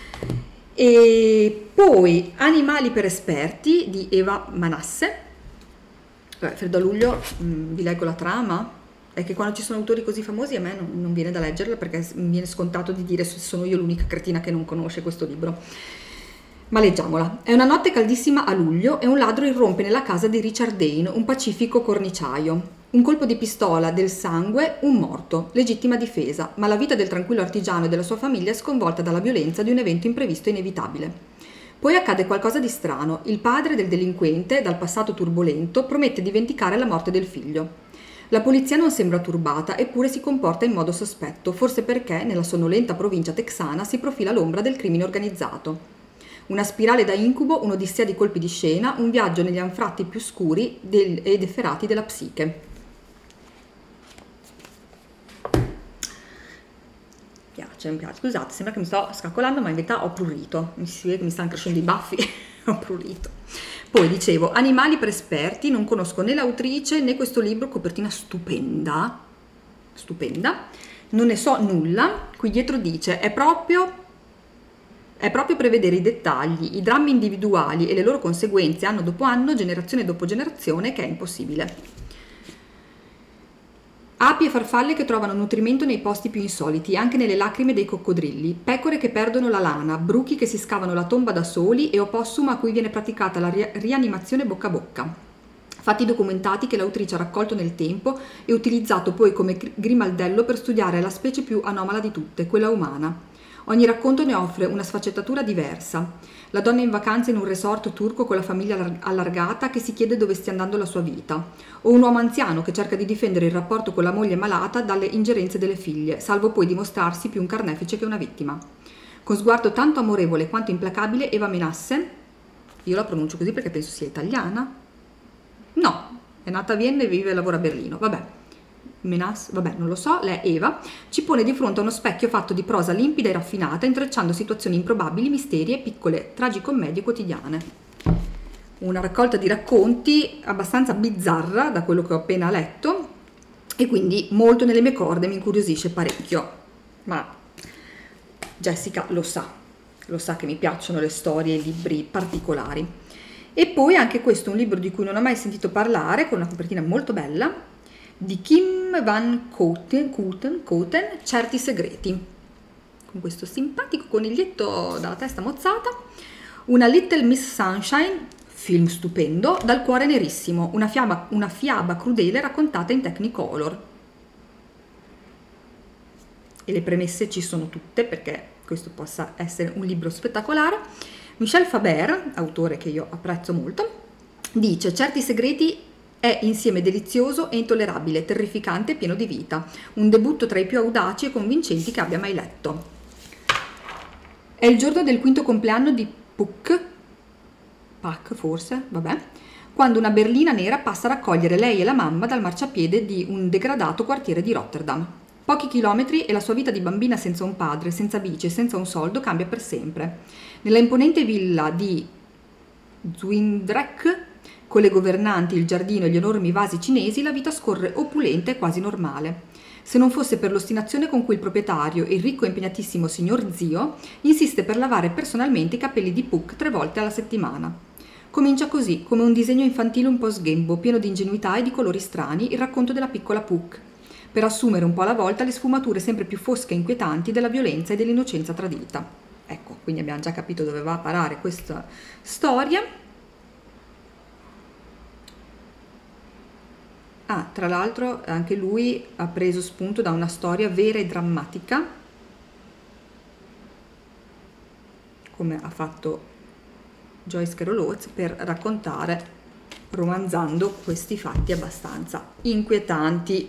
E poi Animali per esperti di Eva Manasse. Beh, Freddo a luglio, mh, vi leggo la trama, è che quando ci sono autori così famosi a me non, non viene da leggerla perché mi viene scontato di dire se sono io l'unica cretina che non conosce questo libro. Ma leggiamola. È una notte caldissima a luglio e un ladro irrompe nella casa di Richard Dane, un pacifico corniciaio. Un colpo di pistola, del sangue, un morto, legittima difesa, ma la vita del tranquillo artigiano e della sua famiglia è sconvolta dalla violenza di un evento imprevisto e inevitabile. Poi accade qualcosa di strano. Il padre del delinquente, dal passato turbolento, promette di vendicare la morte del figlio. La polizia non sembra turbata, eppure si comporta in modo sospetto, forse perché nella sonnolenta provincia texana si profila l'ombra del crimine organizzato. Una spirale da incubo, un'odissea di colpi di scena, un viaggio negli anfratti più scuri del, ed efferati della psiche. Mi piace, mi piace. Scusate, sembra che mi sto scaccolando, ma in verità ho prurito. Mi si vede che mi stanno crescendo i baffi, ho prurito. Poi dicevo, animali per esperti, non conosco né l'autrice né questo libro, copertina stupenda, stupenda, non ne so nulla. Qui dietro dice, è proprio... È proprio prevedere i dettagli, i drammi individuali e le loro conseguenze anno dopo anno, generazione dopo generazione, che è impossibile. Api e farfalle che trovano nutrimento nei posti più insoliti, anche nelle lacrime dei coccodrilli, pecore che perdono la lana, bruchi che si scavano la tomba da soli e opossum a cui viene praticata la ri- rianimazione bocca a bocca. Fatti documentati che l'autrice ha raccolto nel tempo e utilizzato poi come grimaldello per studiare la specie più anomala di tutte, quella umana. Ogni racconto ne offre una sfaccettatura diversa. La donna in vacanza in un resort turco con la famiglia allargata che si chiede dove stia andando la sua vita, o un uomo anziano che cerca di difendere il rapporto con la moglie malata dalle ingerenze delle figlie, salvo poi dimostrarsi più un carnefice che una vittima. Con sguardo tanto amorevole quanto implacabile, Eva Menasse, io la pronuncio così perché penso sia italiana? No, è nata a Vienna e vive e lavora a Berlino, vabbè. Menas, vabbè, non lo so, lei è Eva, ci pone di fronte a uno specchio fatto di prosa limpida e raffinata, intrecciando situazioni improbabili, misteri e piccole tragicommedie quotidiane. Una raccolta di racconti abbastanza bizzarra da quello che ho appena letto e quindi molto nelle mie corde, mi incuriosisce parecchio, ma Jessica lo sa, lo sa che mi piacciono le storie e i libri particolari. E poi anche questo è un libro di cui non ho mai sentito parlare, con una copertina molto bella, di Kim Van Koten, Koten, Koten, Certi segreti, con questo simpatico coniglietto dalla testa mozzata, una Little Miss Sunshine, film stupendo, dal cuore nerissimo, una fiaba, una fiaba crudele raccontata in Technicolor. E le premesse ci sono tutte perché questo possa essere un libro spettacolare. Michel Faber, autore che io apprezzo molto, dice: Certi segreti è insieme delizioso e intollerabile, terrificante e pieno di vita. Un debutto tra i più audaci e convincenti che abbia mai letto. È il giorno del quinto compleanno di Puck, Puck forse, vabbè, quando una berlina nera passa a raccogliere lei e la mamma dal marciapiede di un degradato quartiere di Rotterdam. Pochi chilometri e la sua vita di bambina senza un padre, senza bici e senza un soldo cambia per sempre. Nella imponente villa di Zwijndrecht, con le governanti, il giardino e gli enormi vasi cinesi, la vita scorre opulenta e quasi normale. Se non fosse per l'ostinazione con cui il proprietario, il ricco e impegnatissimo signor Zio, insiste per lavare personalmente i capelli di Puck tre volte alla settimana. Comincia così, come un disegno infantile un po' sghembo, pieno di ingenuità e di colori strani, il racconto della piccola Puck, per assumere un po' alla volta le sfumature sempre più fosche e inquietanti della violenza e dell'innocenza tradita. Ecco, quindi abbiamo già capito dove va a parare questa storia. Ah, tra l'altro anche lui ha preso spunto da una storia vera e drammatica, come ha fatto Joyce Carol Oates, per raccontare, romanzando, questi fatti abbastanza inquietanti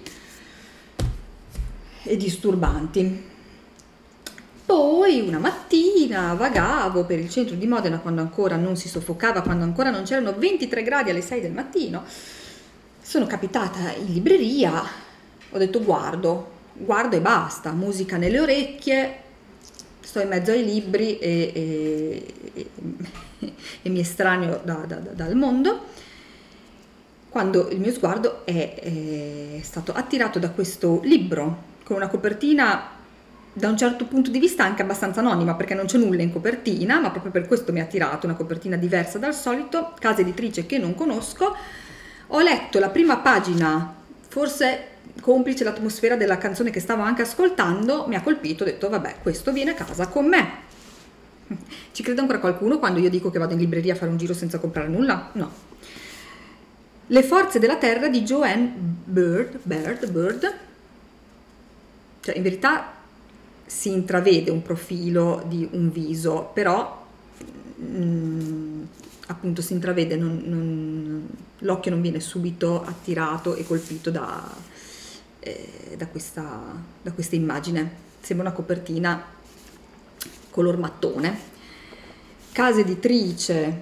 e disturbanti. Poi una mattina vagavo per il centro di Modena quando ancora non si soffocava, quando ancora non c'erano ventitré gradi alle sei del mattino. Sono capitata in libreria, ho detto guardo, guardo e basta, musica nelle orecchie, sto in mezzo ai libri e, e, e, e mi estraneo da, da, da, dal mondo, quando il mio sguardo è, è stato attirato da questo libro, con una copertina da un certo punto di vista anche abbastanza anonima, perché non c'è nulla in copertina, ma proprio per questo mi ha attirato, una copertina diversa dal solito, casa editrice che non conosco. Ho letto la prima pagina, forse complice l'atmosfera della canzone che stavo anche ascoltando, mi ha colpito, ho detto vabbè, questo viene a casa con me. Ci crede ancora qualcuno quando io dico che vado in libreria a fare un giro senza comprare nulla? No. Le forze della terra di Joanne Bird, Bird, Bird, cioè in verità si intravede un profilo di un viso, però mh, appunto si intravede, non, non, l'occhio non viene subito attirato e colpito da, eh, da, questa, da questa immagine. Sembra una copertina color mattone. Casa editrice,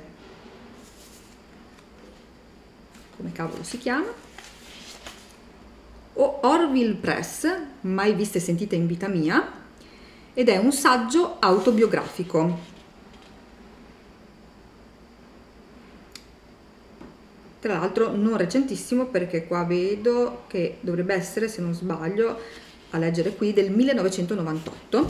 come cavolo si chiama? O Orville Press, mai viste e sentite in vita mia, ed è un saggio autobiografico. Tra l'altro non recentissimo, perché qua vedo che dovrebbe essere, se non sbaglio, a leggere qui, del millenovecentonovantotto.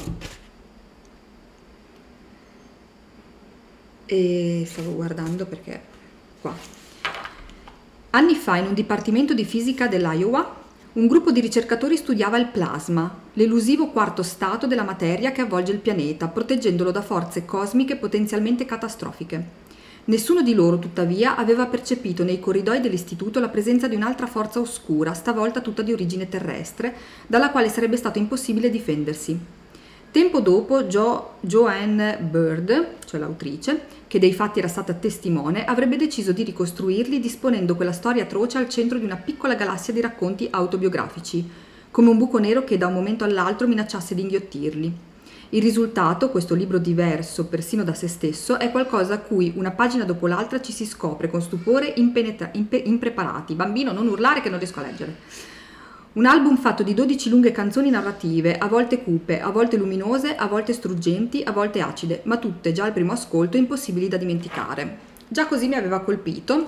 E stavo guardando perché qua. Anni fa, in un dipartimento di fisica dell'Iowa, un gruppo di ricercatori studiava il plasma, l'elusivo quarto stato della materia che avvolge il pianeta, proteggendolo da forze cosmiche potenzialmente catastrofiche. Nessuno di loro, tuttavia, aveva percepito nei corridoi dell'istituto la presenza di un'altra forza oscura, stavolta tutta di origine terrestre, dalla quale sarebbe stato impossibile difendersi. Tempo dopo, jo Joanne Bird, cioè l'autrice, che dei fatti era stata testimone, avrebbe deciso di ricostruirli disponendo quella storia atroce al centro di una piccola galassia di racconti autobiografici, come un buco nero che da un momento all'altro minacciasse di inghiottirli. Il risultato, questo libro diverso persino da se stesso, è qualcosa a cui una pagina dopo l'altra ci si scopre con stupore impenetra- impe- impreparati. Bambino, non urlare che non riesco a leggere. Un album fatto di dodici lunghe canzoni narrative, a volte cupe, a volte luminose, a volte struggenti, a volte acide, ma tutte, già al primo ascolto, impossibili da dimenticare. Già così mi aveva colpito.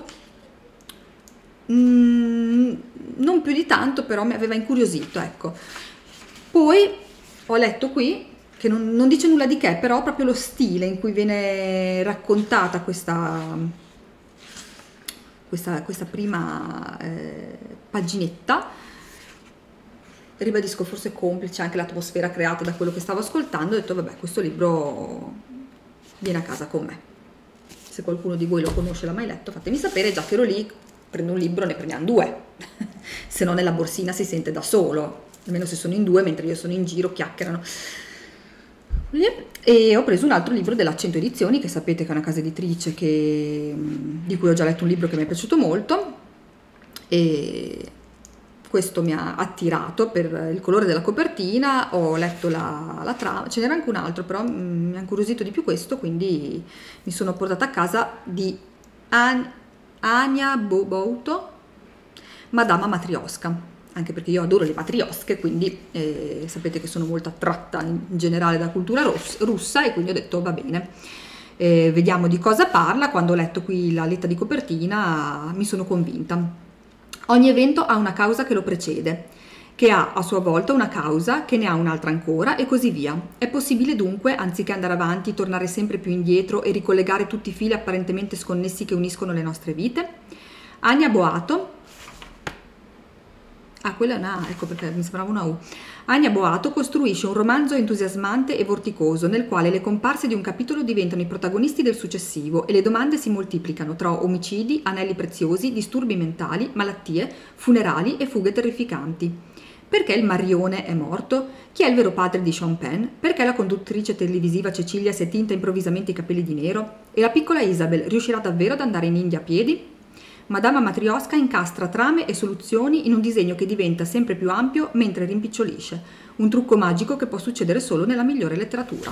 Mm, non più di tanto, però mi aveva incuriosito, ecco. Poi ho letto qui, che non, non dice nulla di che, però proprio lo stile in cui viene raccontata questa, questa, questa prima eh, paginetta, ribadisco, forse complice anche l'atmosfera creata da quello che stavo ascoltando, ho detto vabbè, questo libro viene a casa con me. Se qualcuno di voi lo conosce, l'ha mai letto, fatemi sapere, già che ero lì, prendo un libro, ne prendiamo due, se no nella borsina si sente da solo, almeno se sono in due, mentre io sono in giro, chiacchierano. E ho preso un altro libro della cento Edizioni, che sapete che è una casa editrice che, di cui ho già letto un libro che mi è piaciuto molto, e questo mi ha attirato per il colore della copertina. Ho letto la, la trama, ce n'era anche un altro, però mi ha incuriosito di più questo, quindi mi sono portata a casa di An- Ania Boboto, Madama Matrioska, anche perché io adoro le matriosche, quindi eh, sapete che sono molto attratta in generale da cultura russ- russa, e quindi ho detto va bene, eh, vediamo di cosa parla. Quando ho letto qui la letta di copertina mi sono convinta. Ogni evento ha una causa che lo precede, che ha a sua volta una causa, che ne ha un'altra ancora, e così via. È possibile dunque, anziché andare avanti, tornare sempre più indietro e ricollegare tutti i fili apparentemente sconnessi che uniscono le nostre vite? Ania Boato, ah, quella è una A, ecco perché mi sembrava una U. Ania Boato costruisce un romanzo entusiasmante e vorticoso, nel quale le comparse di un capitolo diventano i protagonisti del successivo e le domande si moltiplicano tra omicidi, anelli preziosi, disturbi mentali, malattie, funerali e fughe terrificanti. Perché il Marione è morto? Chi è il vero padre di Sean Penn? Perché la conduttrice televisiva Cecilia si è tinta improvvisamente i capelli di nero? E la piccola Isabel riuscirà davvero ad andare in India a piedi? Madama Matrioska incastra trame e soluzioni in un disegno che diventa sempre più ampio mentre rimpicciolisce, un trucco magico che può succedere solo nella migliore letteratura.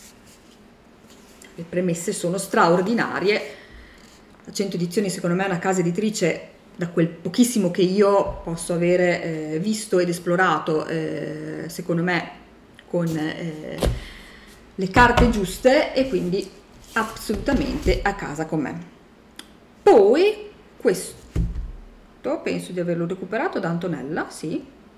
Le premesse sono straordinarie. La cento Edizioni secondo me è una casa editrice, da quel pochissimo che io posso avere eh, visto ed esplorato, eh, secondo me con eh, le carte giuste, e quindi assolutamente a casa con me. Poi questo penso di averlo recuperato da Antonella, sì,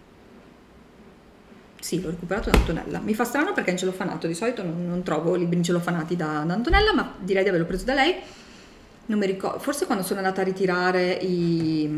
sì, l'ho recuperato da Antonella. Mi fa strano perché è in celofanato, di solito non, non trovo libri in celofanati da, da Antonella, ma direi di averlo preso da lei. Non mi ricordo, forse quando sono andata a ritirare i,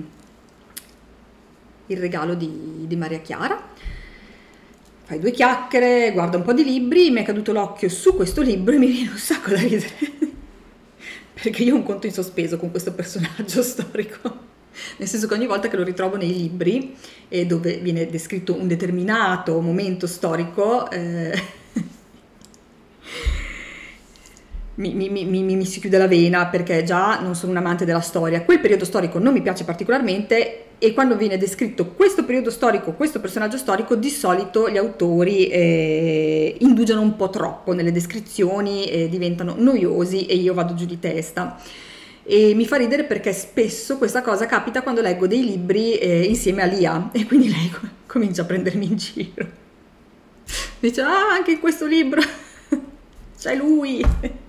il regalo di, di Maria Chiara. Fai due chiacchiere, guarda un po' di libri, mi è caduto l'occhio su questo libro e mi viene un sacco da ridere. Perché io ho un conto in sospeso con questo personaggio storico, nel senso che ogni volta che lo ritrovo nei libri e dove viene descritto un determinato momento storico, eh, mi, mi, mi, mi, mi si chiude la vena, perché già non sono un amante della storia. Quel periodo storico non mi piace particolarmente, e quando viene descritto questo periodo storico, questo personaggio storico, di solito gli autori eh, indugiano un po' troppo nelle descrizioni e diventano noiosi e io vado giù di testa. E mi fa ridere perché spesso questa cosa capita quando leggo dei libri eh, insieme a Lia, e quindi lei co- comincia a prendermi in giro. Dice, ah, anche in questo libro c'è lui.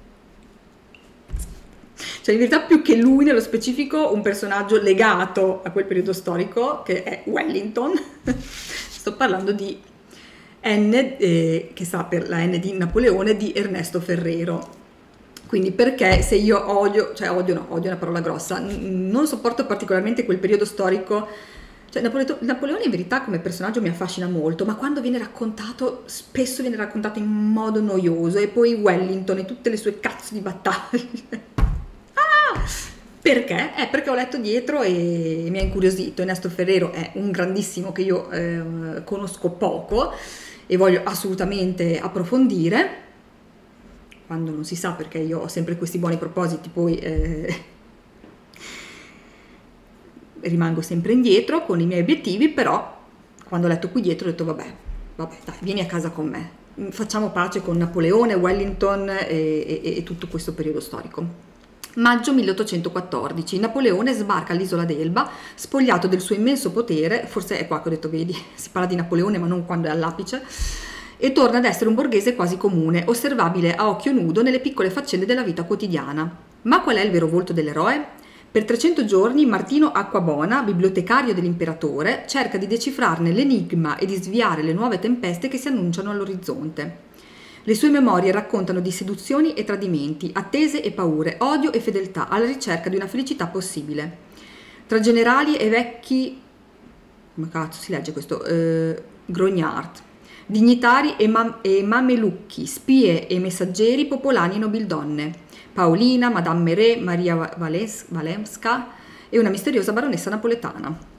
Cioè, in verità, più che lui, nello specifico, un personaggio legato a quel periodo storico, che è Wellington. Sto parlando di N, eh, che sta per la N di Napoleone, di Ernesto Ferrero. Quindi, perché se io odio, cioè odio no, odio è una parola grossa, n- non sopporto particolarmente quel periodo storico. Cioè, Napole- Napoleone in verità come personaggio mi affascina molto, ma quando viene raccontato, spesso viene raccontato in modo noioso, e poi Wellington e tutte le sue cazzo di battaglie. Ah! Perché? Eh, perché ho letto dietro e mi ha incuriosito. Ernesto Ferrero è un grandissimo che io eh, conosco poco e voglio assolutamente approfondire, quando non si sa, perché io ho sempre questi buoni propositi, poi eh, rimango sempre indietro con i miei obiettivi. Però quando ho letto qui dietro ho detto vabbè, vabbè dai, vieni a casa con me, facciamo pace con Napoleone, Wellington e, e, e tutto questo periodo storico. Maggio milleottocentoquattordici, Napoleone sbarca all'isola d'Elba, spogliato del suo immenso potere, forse è qua che ho detto, vedi, si parla di Napoleone ma non quando è all'apice, e torna ad essere un borghese quasi comune, osservabile a occhio nudo nelle piccole faccende della vita quotidiana. Ma qual è il vero volto dell'eroe? Per trecento giorni Martino Acquabona, bibliotecario dell'imperatore, cerca di decifrarne l'enigma e di sviare le nuove tempeste che si annunciano all'orizzonte. Le sue memorie raccontano di seduzioni e tradimenti, attese e paure, odio e fedeltà, alla ricerca di una felicità possibile. Tra generali e vecchi, come cazzo si legge questo? Eh, grognard, dignitari e, mam- e mamelucchi, spie e messaggeri, popolani e nobildonne, Paolina, Madame Meret, Maria Vales- Valenska e una misteriosa baronessa napoletana.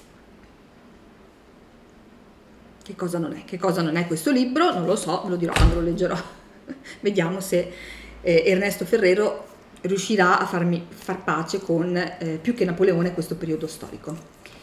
Che cosa non è? Che cosa non è questo libro? Non lo so, ve lo dirò quando lo leggerò. Vediamo se eh, Ernesto Ferrero riuscirà a farmi far pace con eh, più che Napoleone questo periodo storico.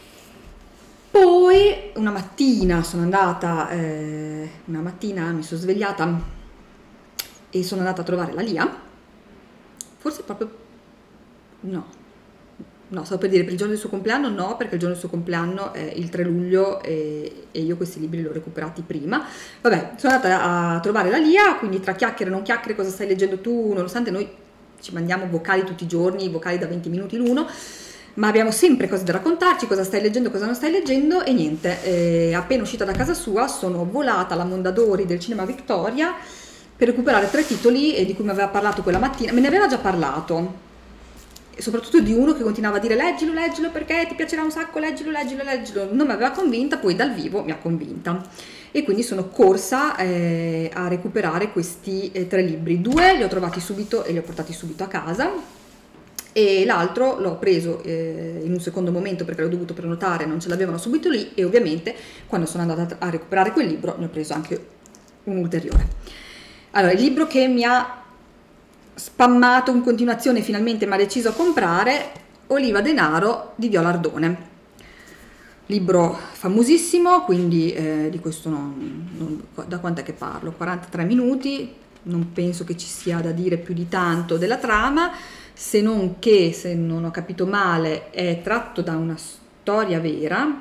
Poi una mattina sono andata, eh, una mattina mi sono svegliata e sono andata a trovare la Lia. Forse proprio no. No, stavo per dire per il giorno del suo compleanno, no, perché il giorno del suo compleanno è il tre luglio e, e io questi libri li ho recuperati prima. Vabbè, sono andata a trovare la Lia, quindi tra chiacchiere e non chiacchiere, cosa stai leggendo tu, nonostante noi ci mandiamo vocali tutti i giorni, vocali da venti minuti l'uno, ma abbiamo sempre cose da raccontarci, cosa stai leggendo, cosa non stai leggendo, e niente, eh, appena uscita da casa sua sono volata alla Mondadori del Cinema Victoria per recuperare tre titoli di cui mi aveva parlato quella mattina. Me ne aveva già parlato, e soprattutto di uno che continuava a dire leggilo, leggilo perché ti piacerà un sacco, leggilo, leggilo, leggilo. Non mi aveva convinta, poi dal vivo mi ha convinta e quindi sono corsa eh, a recuperare questi eh, tre libri. Due li ho trovati subito e li ho portati subito a casa, e l'altro l'ho preso eh, in un secondo momento perché l'ho dovuto prenotare, non ce l'avevano subito lì, e ovviamente quando sono andata a recuperare quel libro ne ho preso anche un ulteriore. Allora, il libro che mi ha spammato in continuazione, finalmente mi ha deciso a comprare, Oliva Denaro di Viola Ardone. Libro famosissimo, quindi eh, di questo non, non, da quant'è che parlo? quarantatré minuti, non penso che ci sia da dire più di tanto della trama, se non che, se non ho capito male, è tratto da una storia vera.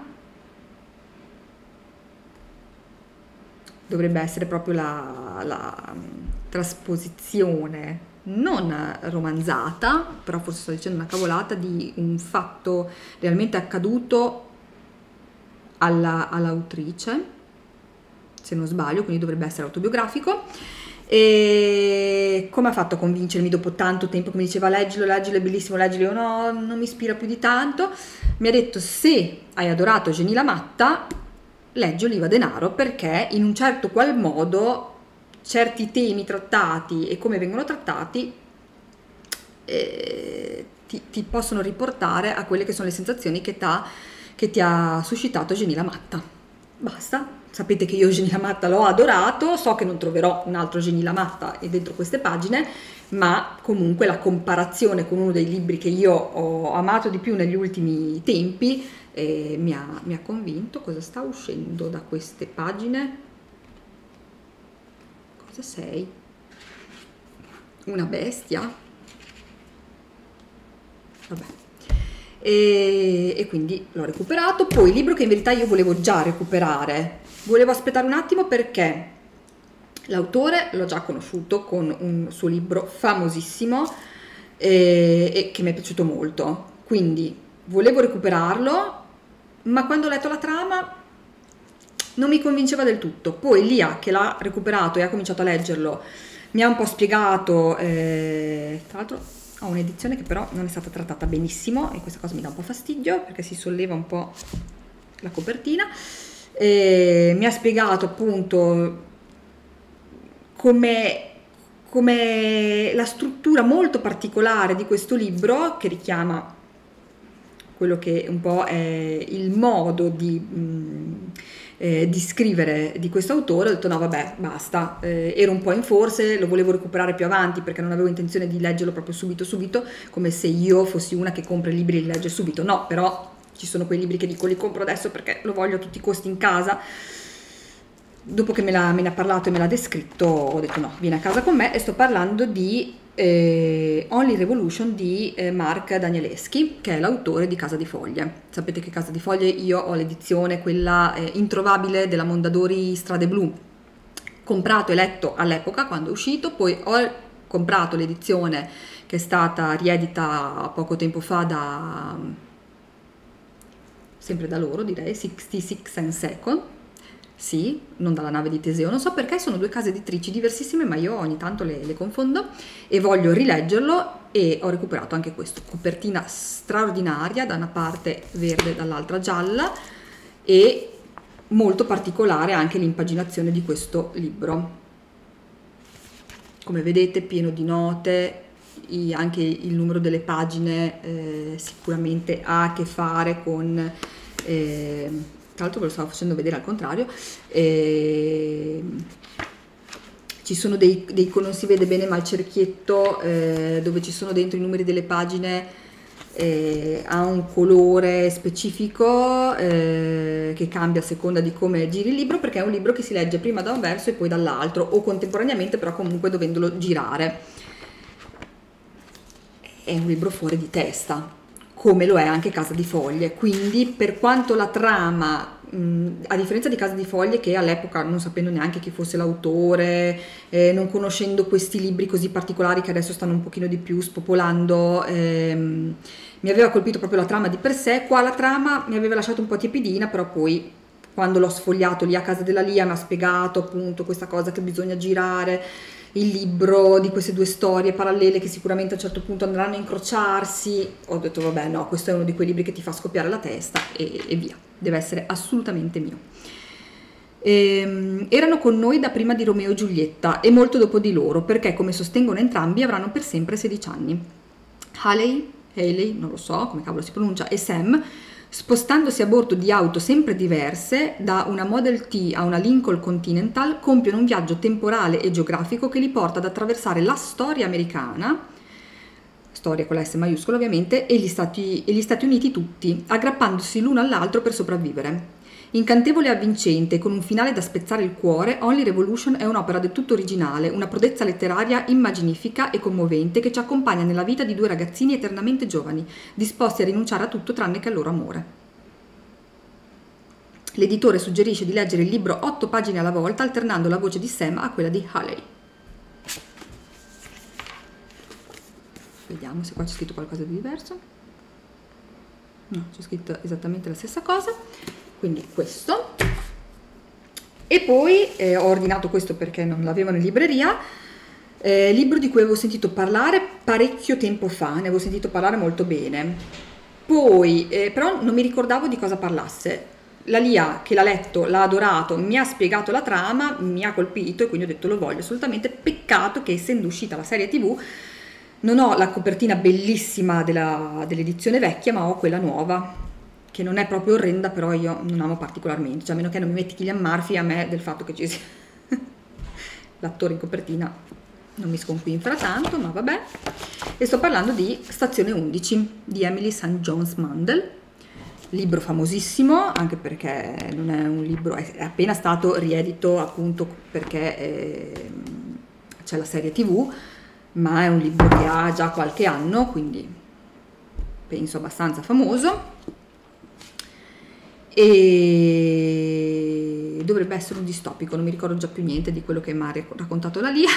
Dovrebbe essere proprio la, la trasposizione non romanzata, però forse sto dicendo una cavolata, di un fatto realmente accaduto alla, all'autrice, se non sbaglio, quindi dovrebbe essere autobiografico. E come ha fatto a convincermi dopo tanto tempo che mi diceva leggilo, leggilo, è bellissimo, leggilo? Io no, non mi ispira più di tanto. Mi ha detto: se hai adorato Geni la matta, leggi Oliva Denaro, perché in un certo qual modo certi temi trattati e come vengono trattati eh, ti, ti possono riportare a quelle che sono le sensazioni che, che ti ha suscitato Geni la matta. Basta. sapete che io Eugenie Lamatta l'ho adorato, so che non troverò un altro Eugenie Lamatta dentro queste pagine, ma comunque la comparazione con uno dei libri che io ho amato di più negli ultimi tempi eh, mi ha, mi ha convinto. Cosa sta uscendo da queste pagine? Cosa sei? Una bestia? Vabbè. E, e quindi l'ho recuperato. Poi il libro che in verità io volevo già recuperare, volevo aspettare un attimo perché l'autore l'ho già conosciuto con un suo libro famosissimo e, e che mi è piaciuto molto, quindi volevo recuperarlo, ma quando ho letto la trama non mi convinceva del tutto. Poi Lia, che l'ha recuperato e ha cominciato a leggerlo, mi ha un po' spiegato, eh, tra l'altro ho un'edizione che però non è stata trattata benissimo e questa cosa mi dà un po' fastidio perché si solleva un po' la copertina, e mi ha spiegato appunto come, come la struttura molto particolare di questo libro, che richiama quello che un po' è il modo di, mh, eh, di scrivere di questo autore. Ho detto no vabbè basta, eh, ero un po' in forse, lo volevo recuperare più avanti perché non avevo intenzione di leggerlo proprio subito subito, come se io fossi una che compra i libri e li legge subito, no, però ci sono quei libri che dico li compro adesso perché lo voglio a tutti i costi in casa. Dopo che me, la, me ne ha parlato e me l'ha descritto ho detto no, vieni a casa con me, e sto parlando di eh, Only Revolution di eh, Mark Danielewski, che è l'autore di Casa di Foglie. Sapete che Casa di Foglie io ho l'edizione, quella eh, introvabile della Mondadori Strade Blu, comprato e letto all'epoca quando è uscito, poi ho comprato l'edizione che è stata riedita poco tempo fa da, sempre da loro direi, sessantasei and Second. Sì, non dalla nave di Teseo, non so perché sono due case editrici diversissime, ma io ogni tanto le, le confondo e voglio rileggerlo, e ho recuperato anche questo, copertina straordinaria, da una parte verde dall'altra gialla, e molto particolare anche l'impaginazione di questo libro. Come vedete pieno di note, i, anche il numero delle pagine eh, sicuramente ha a che fare con... Eh, tra l'altro ve lo stavo facendo vedere al contrario, eh, ci sono dei, dei, non si vede bene ma il cerchietto eh, dove ci sono dentro i numeri delle pagine eh, ha un colore specifico eh, che cambia a seconda di come giri il libro, perché è un libro che si legge prima da un verso e poi dall'altro, o contemporaneamente, però comunque dovendolo girare. È un libro fuori di testa, come lo è anche Casa di Foglie, quindi per quanto la trama, mh, a differenza di Casa di Foglie, che all'epoca non sapendo neanche chi fosse l'autore, eh, non conoscendo questi libri così particolari che adesso stanno un pochino di più spopolando, ehm, mi aveva colpito proprio la trama di per sé. Qua la trama mi aveva lasciato un po' tiepidina, però poi quando l'ho sfogliato lì a casa della Lia mi ha spiegato appunto questa cosa che bisogna girare il libro di queste due storie parallele che sicuramente a un certo punto andranno a incrociarsi. Ho detto vabbè no, questo è uno di quei libri che ti fa scoppiare la testa e, e via, deve essere assolutamente mio. Ehm, erano con noi da prima di Romeo e Giulietta e molto dopo di loro, perché come sostengono entrambi avranno per sempre sedici anni. Haley, Haley, non lo so come cavolo si pronuncia, e Sam, spostandosi a bordo di auto sempre diverse, da una Model T a una Lincoln Continental, compiono un viaggio temporale e geografico che li porta ad attraversare la storia americana, storia con la S maiuscola ovviamente, e gli Stati, e gli Stati Uniti tutti, aggrappandosi l'uno all'altro per sopravvivere. Incantevole e avvincente, con un finale da spezzare il cuore, Only Revolution è un'opera del tutto originale, una prodezza letteraria immaginifica e commovente che ci accompagna nella vita di due ragazzini eternamente giovani, disposti a rinunciare a tutto tranne che al loro amore. L'editore suggerisce di leggere il libro otto pagine alla volta, alternando la voce di Sam a quella di Haley. Vediamo se qua c'è scritto qualcosa di diverso. No, c'è scritto esattamente la stessa cosa. Quindi questo, e poi eh, ho ordinato questo perché non l'avevano in libreria, eh, libro di cui avevo sentito parlare parecchio tempo fa, ne avevo sentito parlare molto bene, poi eh, però non mi ricordavo di cosa parlasse. La Lia che l'ha letto, l'ha adorato, mi ha spiegato la trama, mi ha colpito e quindi ho detto lo voglio assolutamente. Peccato che essendo uscita la serie tv non ho la copertina bellissima della, dell'edizione vecchia, ma ho quella nuova. che non è proprio orrenda, però io non amo particolarmente, cioè a meno che non mi metti Cillian Murphy, a me del fatto che ci sia l'attore in copertina non mi sconquinfera tanto, ma vabbè. E sto parlando di Stazione undici di Emily Saint John Mandel, libro famosissimo, anche perché non è un libro, è appena stato riedito appunto perché eh, c'è la serie tv, ma è un libro che ha già qualche anno, quindi penso abbastanza famoso, e dovrebbe essere un distopico, non mi ricordo già più niente di quello che mi ha raccontato la Lia.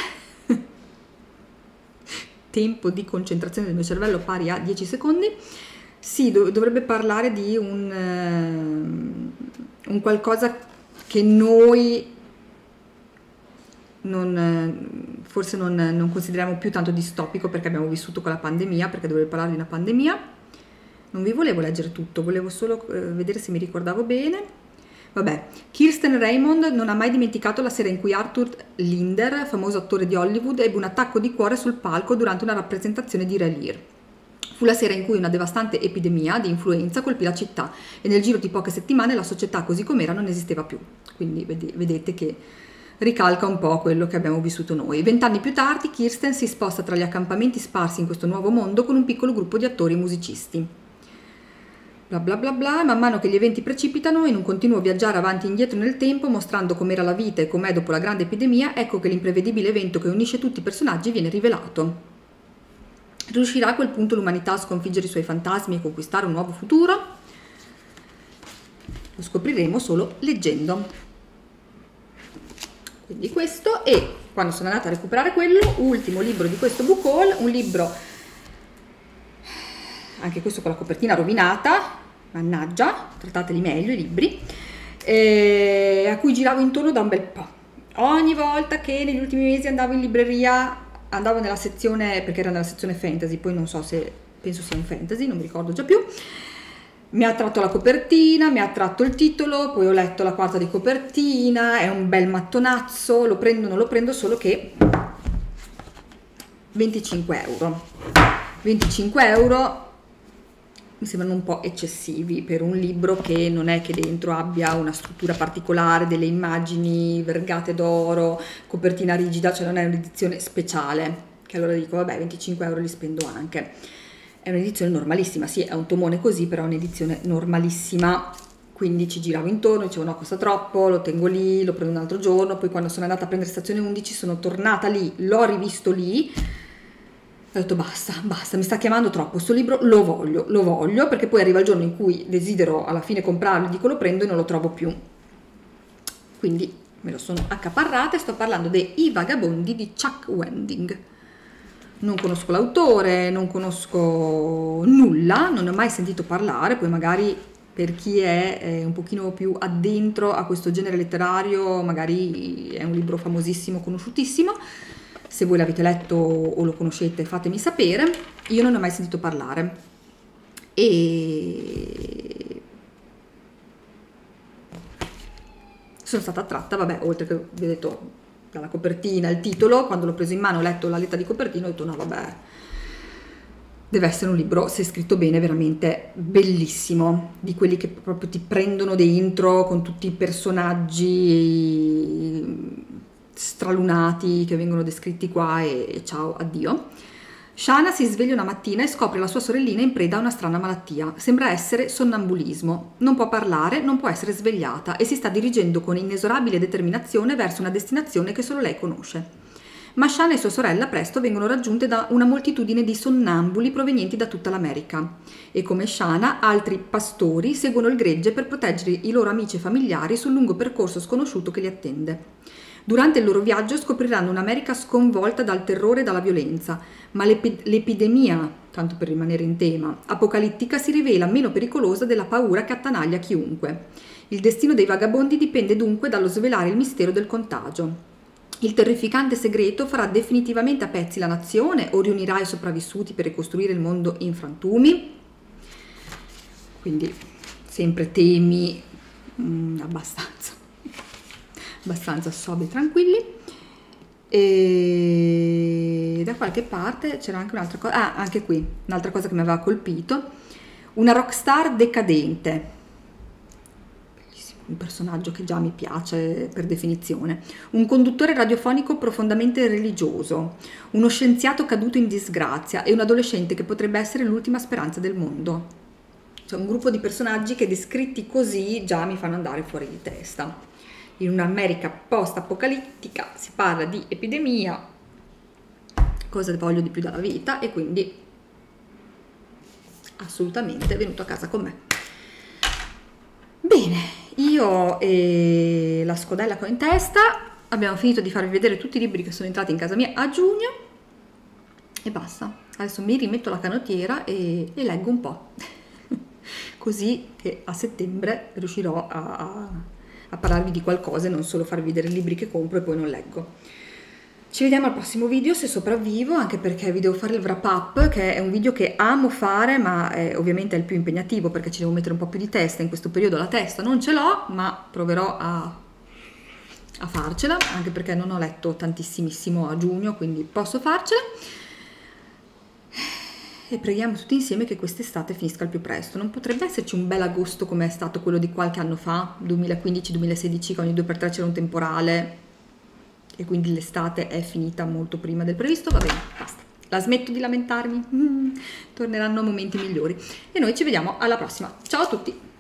Tempo di concentrazione del mio cervello pari a dieci secondi. Sì, dov- dovrebbe parlare di un, uh, un qualcosa che noi non, forse non, non consideriamo più tanto distopico perché abbiamo vissuto con la pandemia, perché dovrebbe parlare di una pandemia. Non vi volevo leggere tutto, volevo solo uh, vedere se mi ricordavo bene. Vabbè, Kirsten Raymond non ha mai dimenticato la sera in cui Arthur Linder, famoso attore di Hollywood, ebbe un attacco di cuore sul palco durante una rappresentazione di Re Lear. Fu la sera in cui una devastante epidemia di influenza colpì la città e nel giro di poche settimane la società così com'era non esisteva più. Quindi vedete che ricalca un po' quello che abbiamo vissuto noi. Vent'anni più tardi Kirsten si sposta tra gli accampamenti sparsi in questo nuovo mondo con un piccolo gruppo di attori e musicisti. Bla bla bla bla, man mano che gli eventi precipitano, in un continuo viaggiare avanti e indietro nel tempo, mostrando com'era la vita e com'è dopo la grande epidemia, ecco che l'imprevedibile evento che unisce tutti i personaggi viene rivelato. Riuscirà a quel punto l'umanità a sconfiggere i suoi fantasmi e conquistare un nuovo futuro? Lo scopriremo solo leggendo. Quindi questo, e quando sono andata a recuperare quello, ultimo libro di questo book haul, un libro anche questo con la copertina rovinata, mannaggia, trattateli meglio i libri, eh, a cui giravo intorno da un bel po'. Ogni volta che negli ultimi mesi andavo in libreria, andavo nella sezione, perché era nella sezione fantasy, poi non so se, penso sia un fantasy, non mi ricordo già più, mi ha attratto la copertina, mi ha attratto il titolo, poi ho letto la quarta di copertina, è un bel mattonazzo, lo prendo, non lo prendo, solo che venticinque euro. venticinque euro mi sembrano un po' eccessivi per un libro che non è che dentro abbia una struttura particolare, delle immagini vergate d'oro, copertina rigida, cioè non è un'edizione speciale, che allora dico vabbè venticinque euro li spendo anche. È un'edizione normalissima, sì, è un tomone così, però è un'edizione normalissima, quindi ci giravo intorno, dicevo no, costa troppo, lo tengo lì, lo prendo un altro giorno, poi quando sono andata a prendere Stazione undici sono tornata lì, l'ho rivisto lì, ho detto basta, basta, mi sta chiamando troppo sto libro, lo voglio, lo voglio, perché poi arriva il giorno in cui desidero alla fine comprarlo, dico lo prendo e non lo trovo più. Quindi me lo sono accaparrata e sto parlando dei I Vagabondi di Chuck Wendig. Non conosco l'autore, non conosco nulla, non ne ho mai sentito parlare, poi magari per chi è eh, un pochino più addentro a questo genere letterario, magari è un libro famosissimo, conosciutissimo. Se voi l'avete letto o lo conoscete fatemi sapere, io non ne ho mai sentito parlare. E sono stata attratta, vabbè, oltre che vi ho detto dalla copertina, il titolo, quando l'ho preso in mano ho letto la lettera di copertina, ho detto no vabbè, deve essere un libro, se è scritto bene, veramente bellissimo, di quelli che proprio ti prendono dentro con tutti i personaggi stralunati che vengono descritti qua e, e ciao, addio. Shana si sveglia una mattina e scopre la sua sorellina in preda a una strana malattia. Sembra essere sonnambulismo. Non può parlare, non può essere svegliata e si sta dirigendo con inesorabile determinazione verso una destinazione che solo lei conosce. Ma Shana e sua sorella presto vengono raggiunte da una moltitudine di sonnambuli provenienti da tutta l'America. E come Shana, altri pastori seguono il gregge per proteggere i loro amici e familiari sul lungo percorso sconosciuto che li attende. Durante il loro viaggio scopriranno un'America sconvolta dal terrore e dalla violenza, ma l'epi- l'epidemia, tanto per rimanere in tema, apocalittica si rivela meno pericolosa della paura che attanaglia chiunque. Il destino dei vagabondi dipende dunque dallo svelare il mistero del contagio. Il terrificante segreto farà definitivamente a pezzi la nazione o riunirà i sopravvissuti per ricostruire il mondo in frantumi? Quindi sempre temi mm, abbastanza. abbastanza sobri, tranquilli. E da qualche parte c'era anche un'altra cosa, ah, anche qui, un'altra cosa che mi aveva colpito, Una rockstar decadente, un personaggio che già mi piace per definizione, un conduttore radiofonico profondamente religioso, uno scienziato caduto in disgrazia e un adolescente che potrebbe essere l'ultima speranza del mondo. C'è un gruppo di personaggi che descritti così già mi fanno andare fuori di testa. In un'America post-apocalittica si parla di epidemia, cosa voglio di più dalla vita, e quindi assolutamente è venuto a casa con me. Bene. Io e la scodella che ho in testa abbiamo finito di farvi vedere tutti i libri che sono entrati in casa mia a giugno e basta. Adesso mi rimetto la canottiera e, e leggo un po', così che a settembre riuscirò a, a parlarvi di qualcosa e non solo farvi vedere i libri che compro e poi non leggo. Ci vediamo al prossimo video se sopravvivo, anche perché vi devo fare il wrap up, che è un video che amo fare, ma è, ovviamente è il più impegnativo perché ci devo mettere un po' più di testa. In questo periodo la testa non ce l'ho, ma proverò a, a farcela, anche perché non ho letto tantissimissimo a giugno, quindi posso farcela. E preghiamo tutti insieme che quest'estate finisca al più presto. Non potrebbe esserci un bel agosto come è stato quello di qualche anno fa, duemilaquindici duemilasedici, che ogni due per tre c'era un temporale e quindi l'estate è finita molto prima del previsto. Va bene, basta, la smetto di lamentarmi, mm, torneranno momenti migliori e noi ci vediamo alla prossima. Ciao a tutti!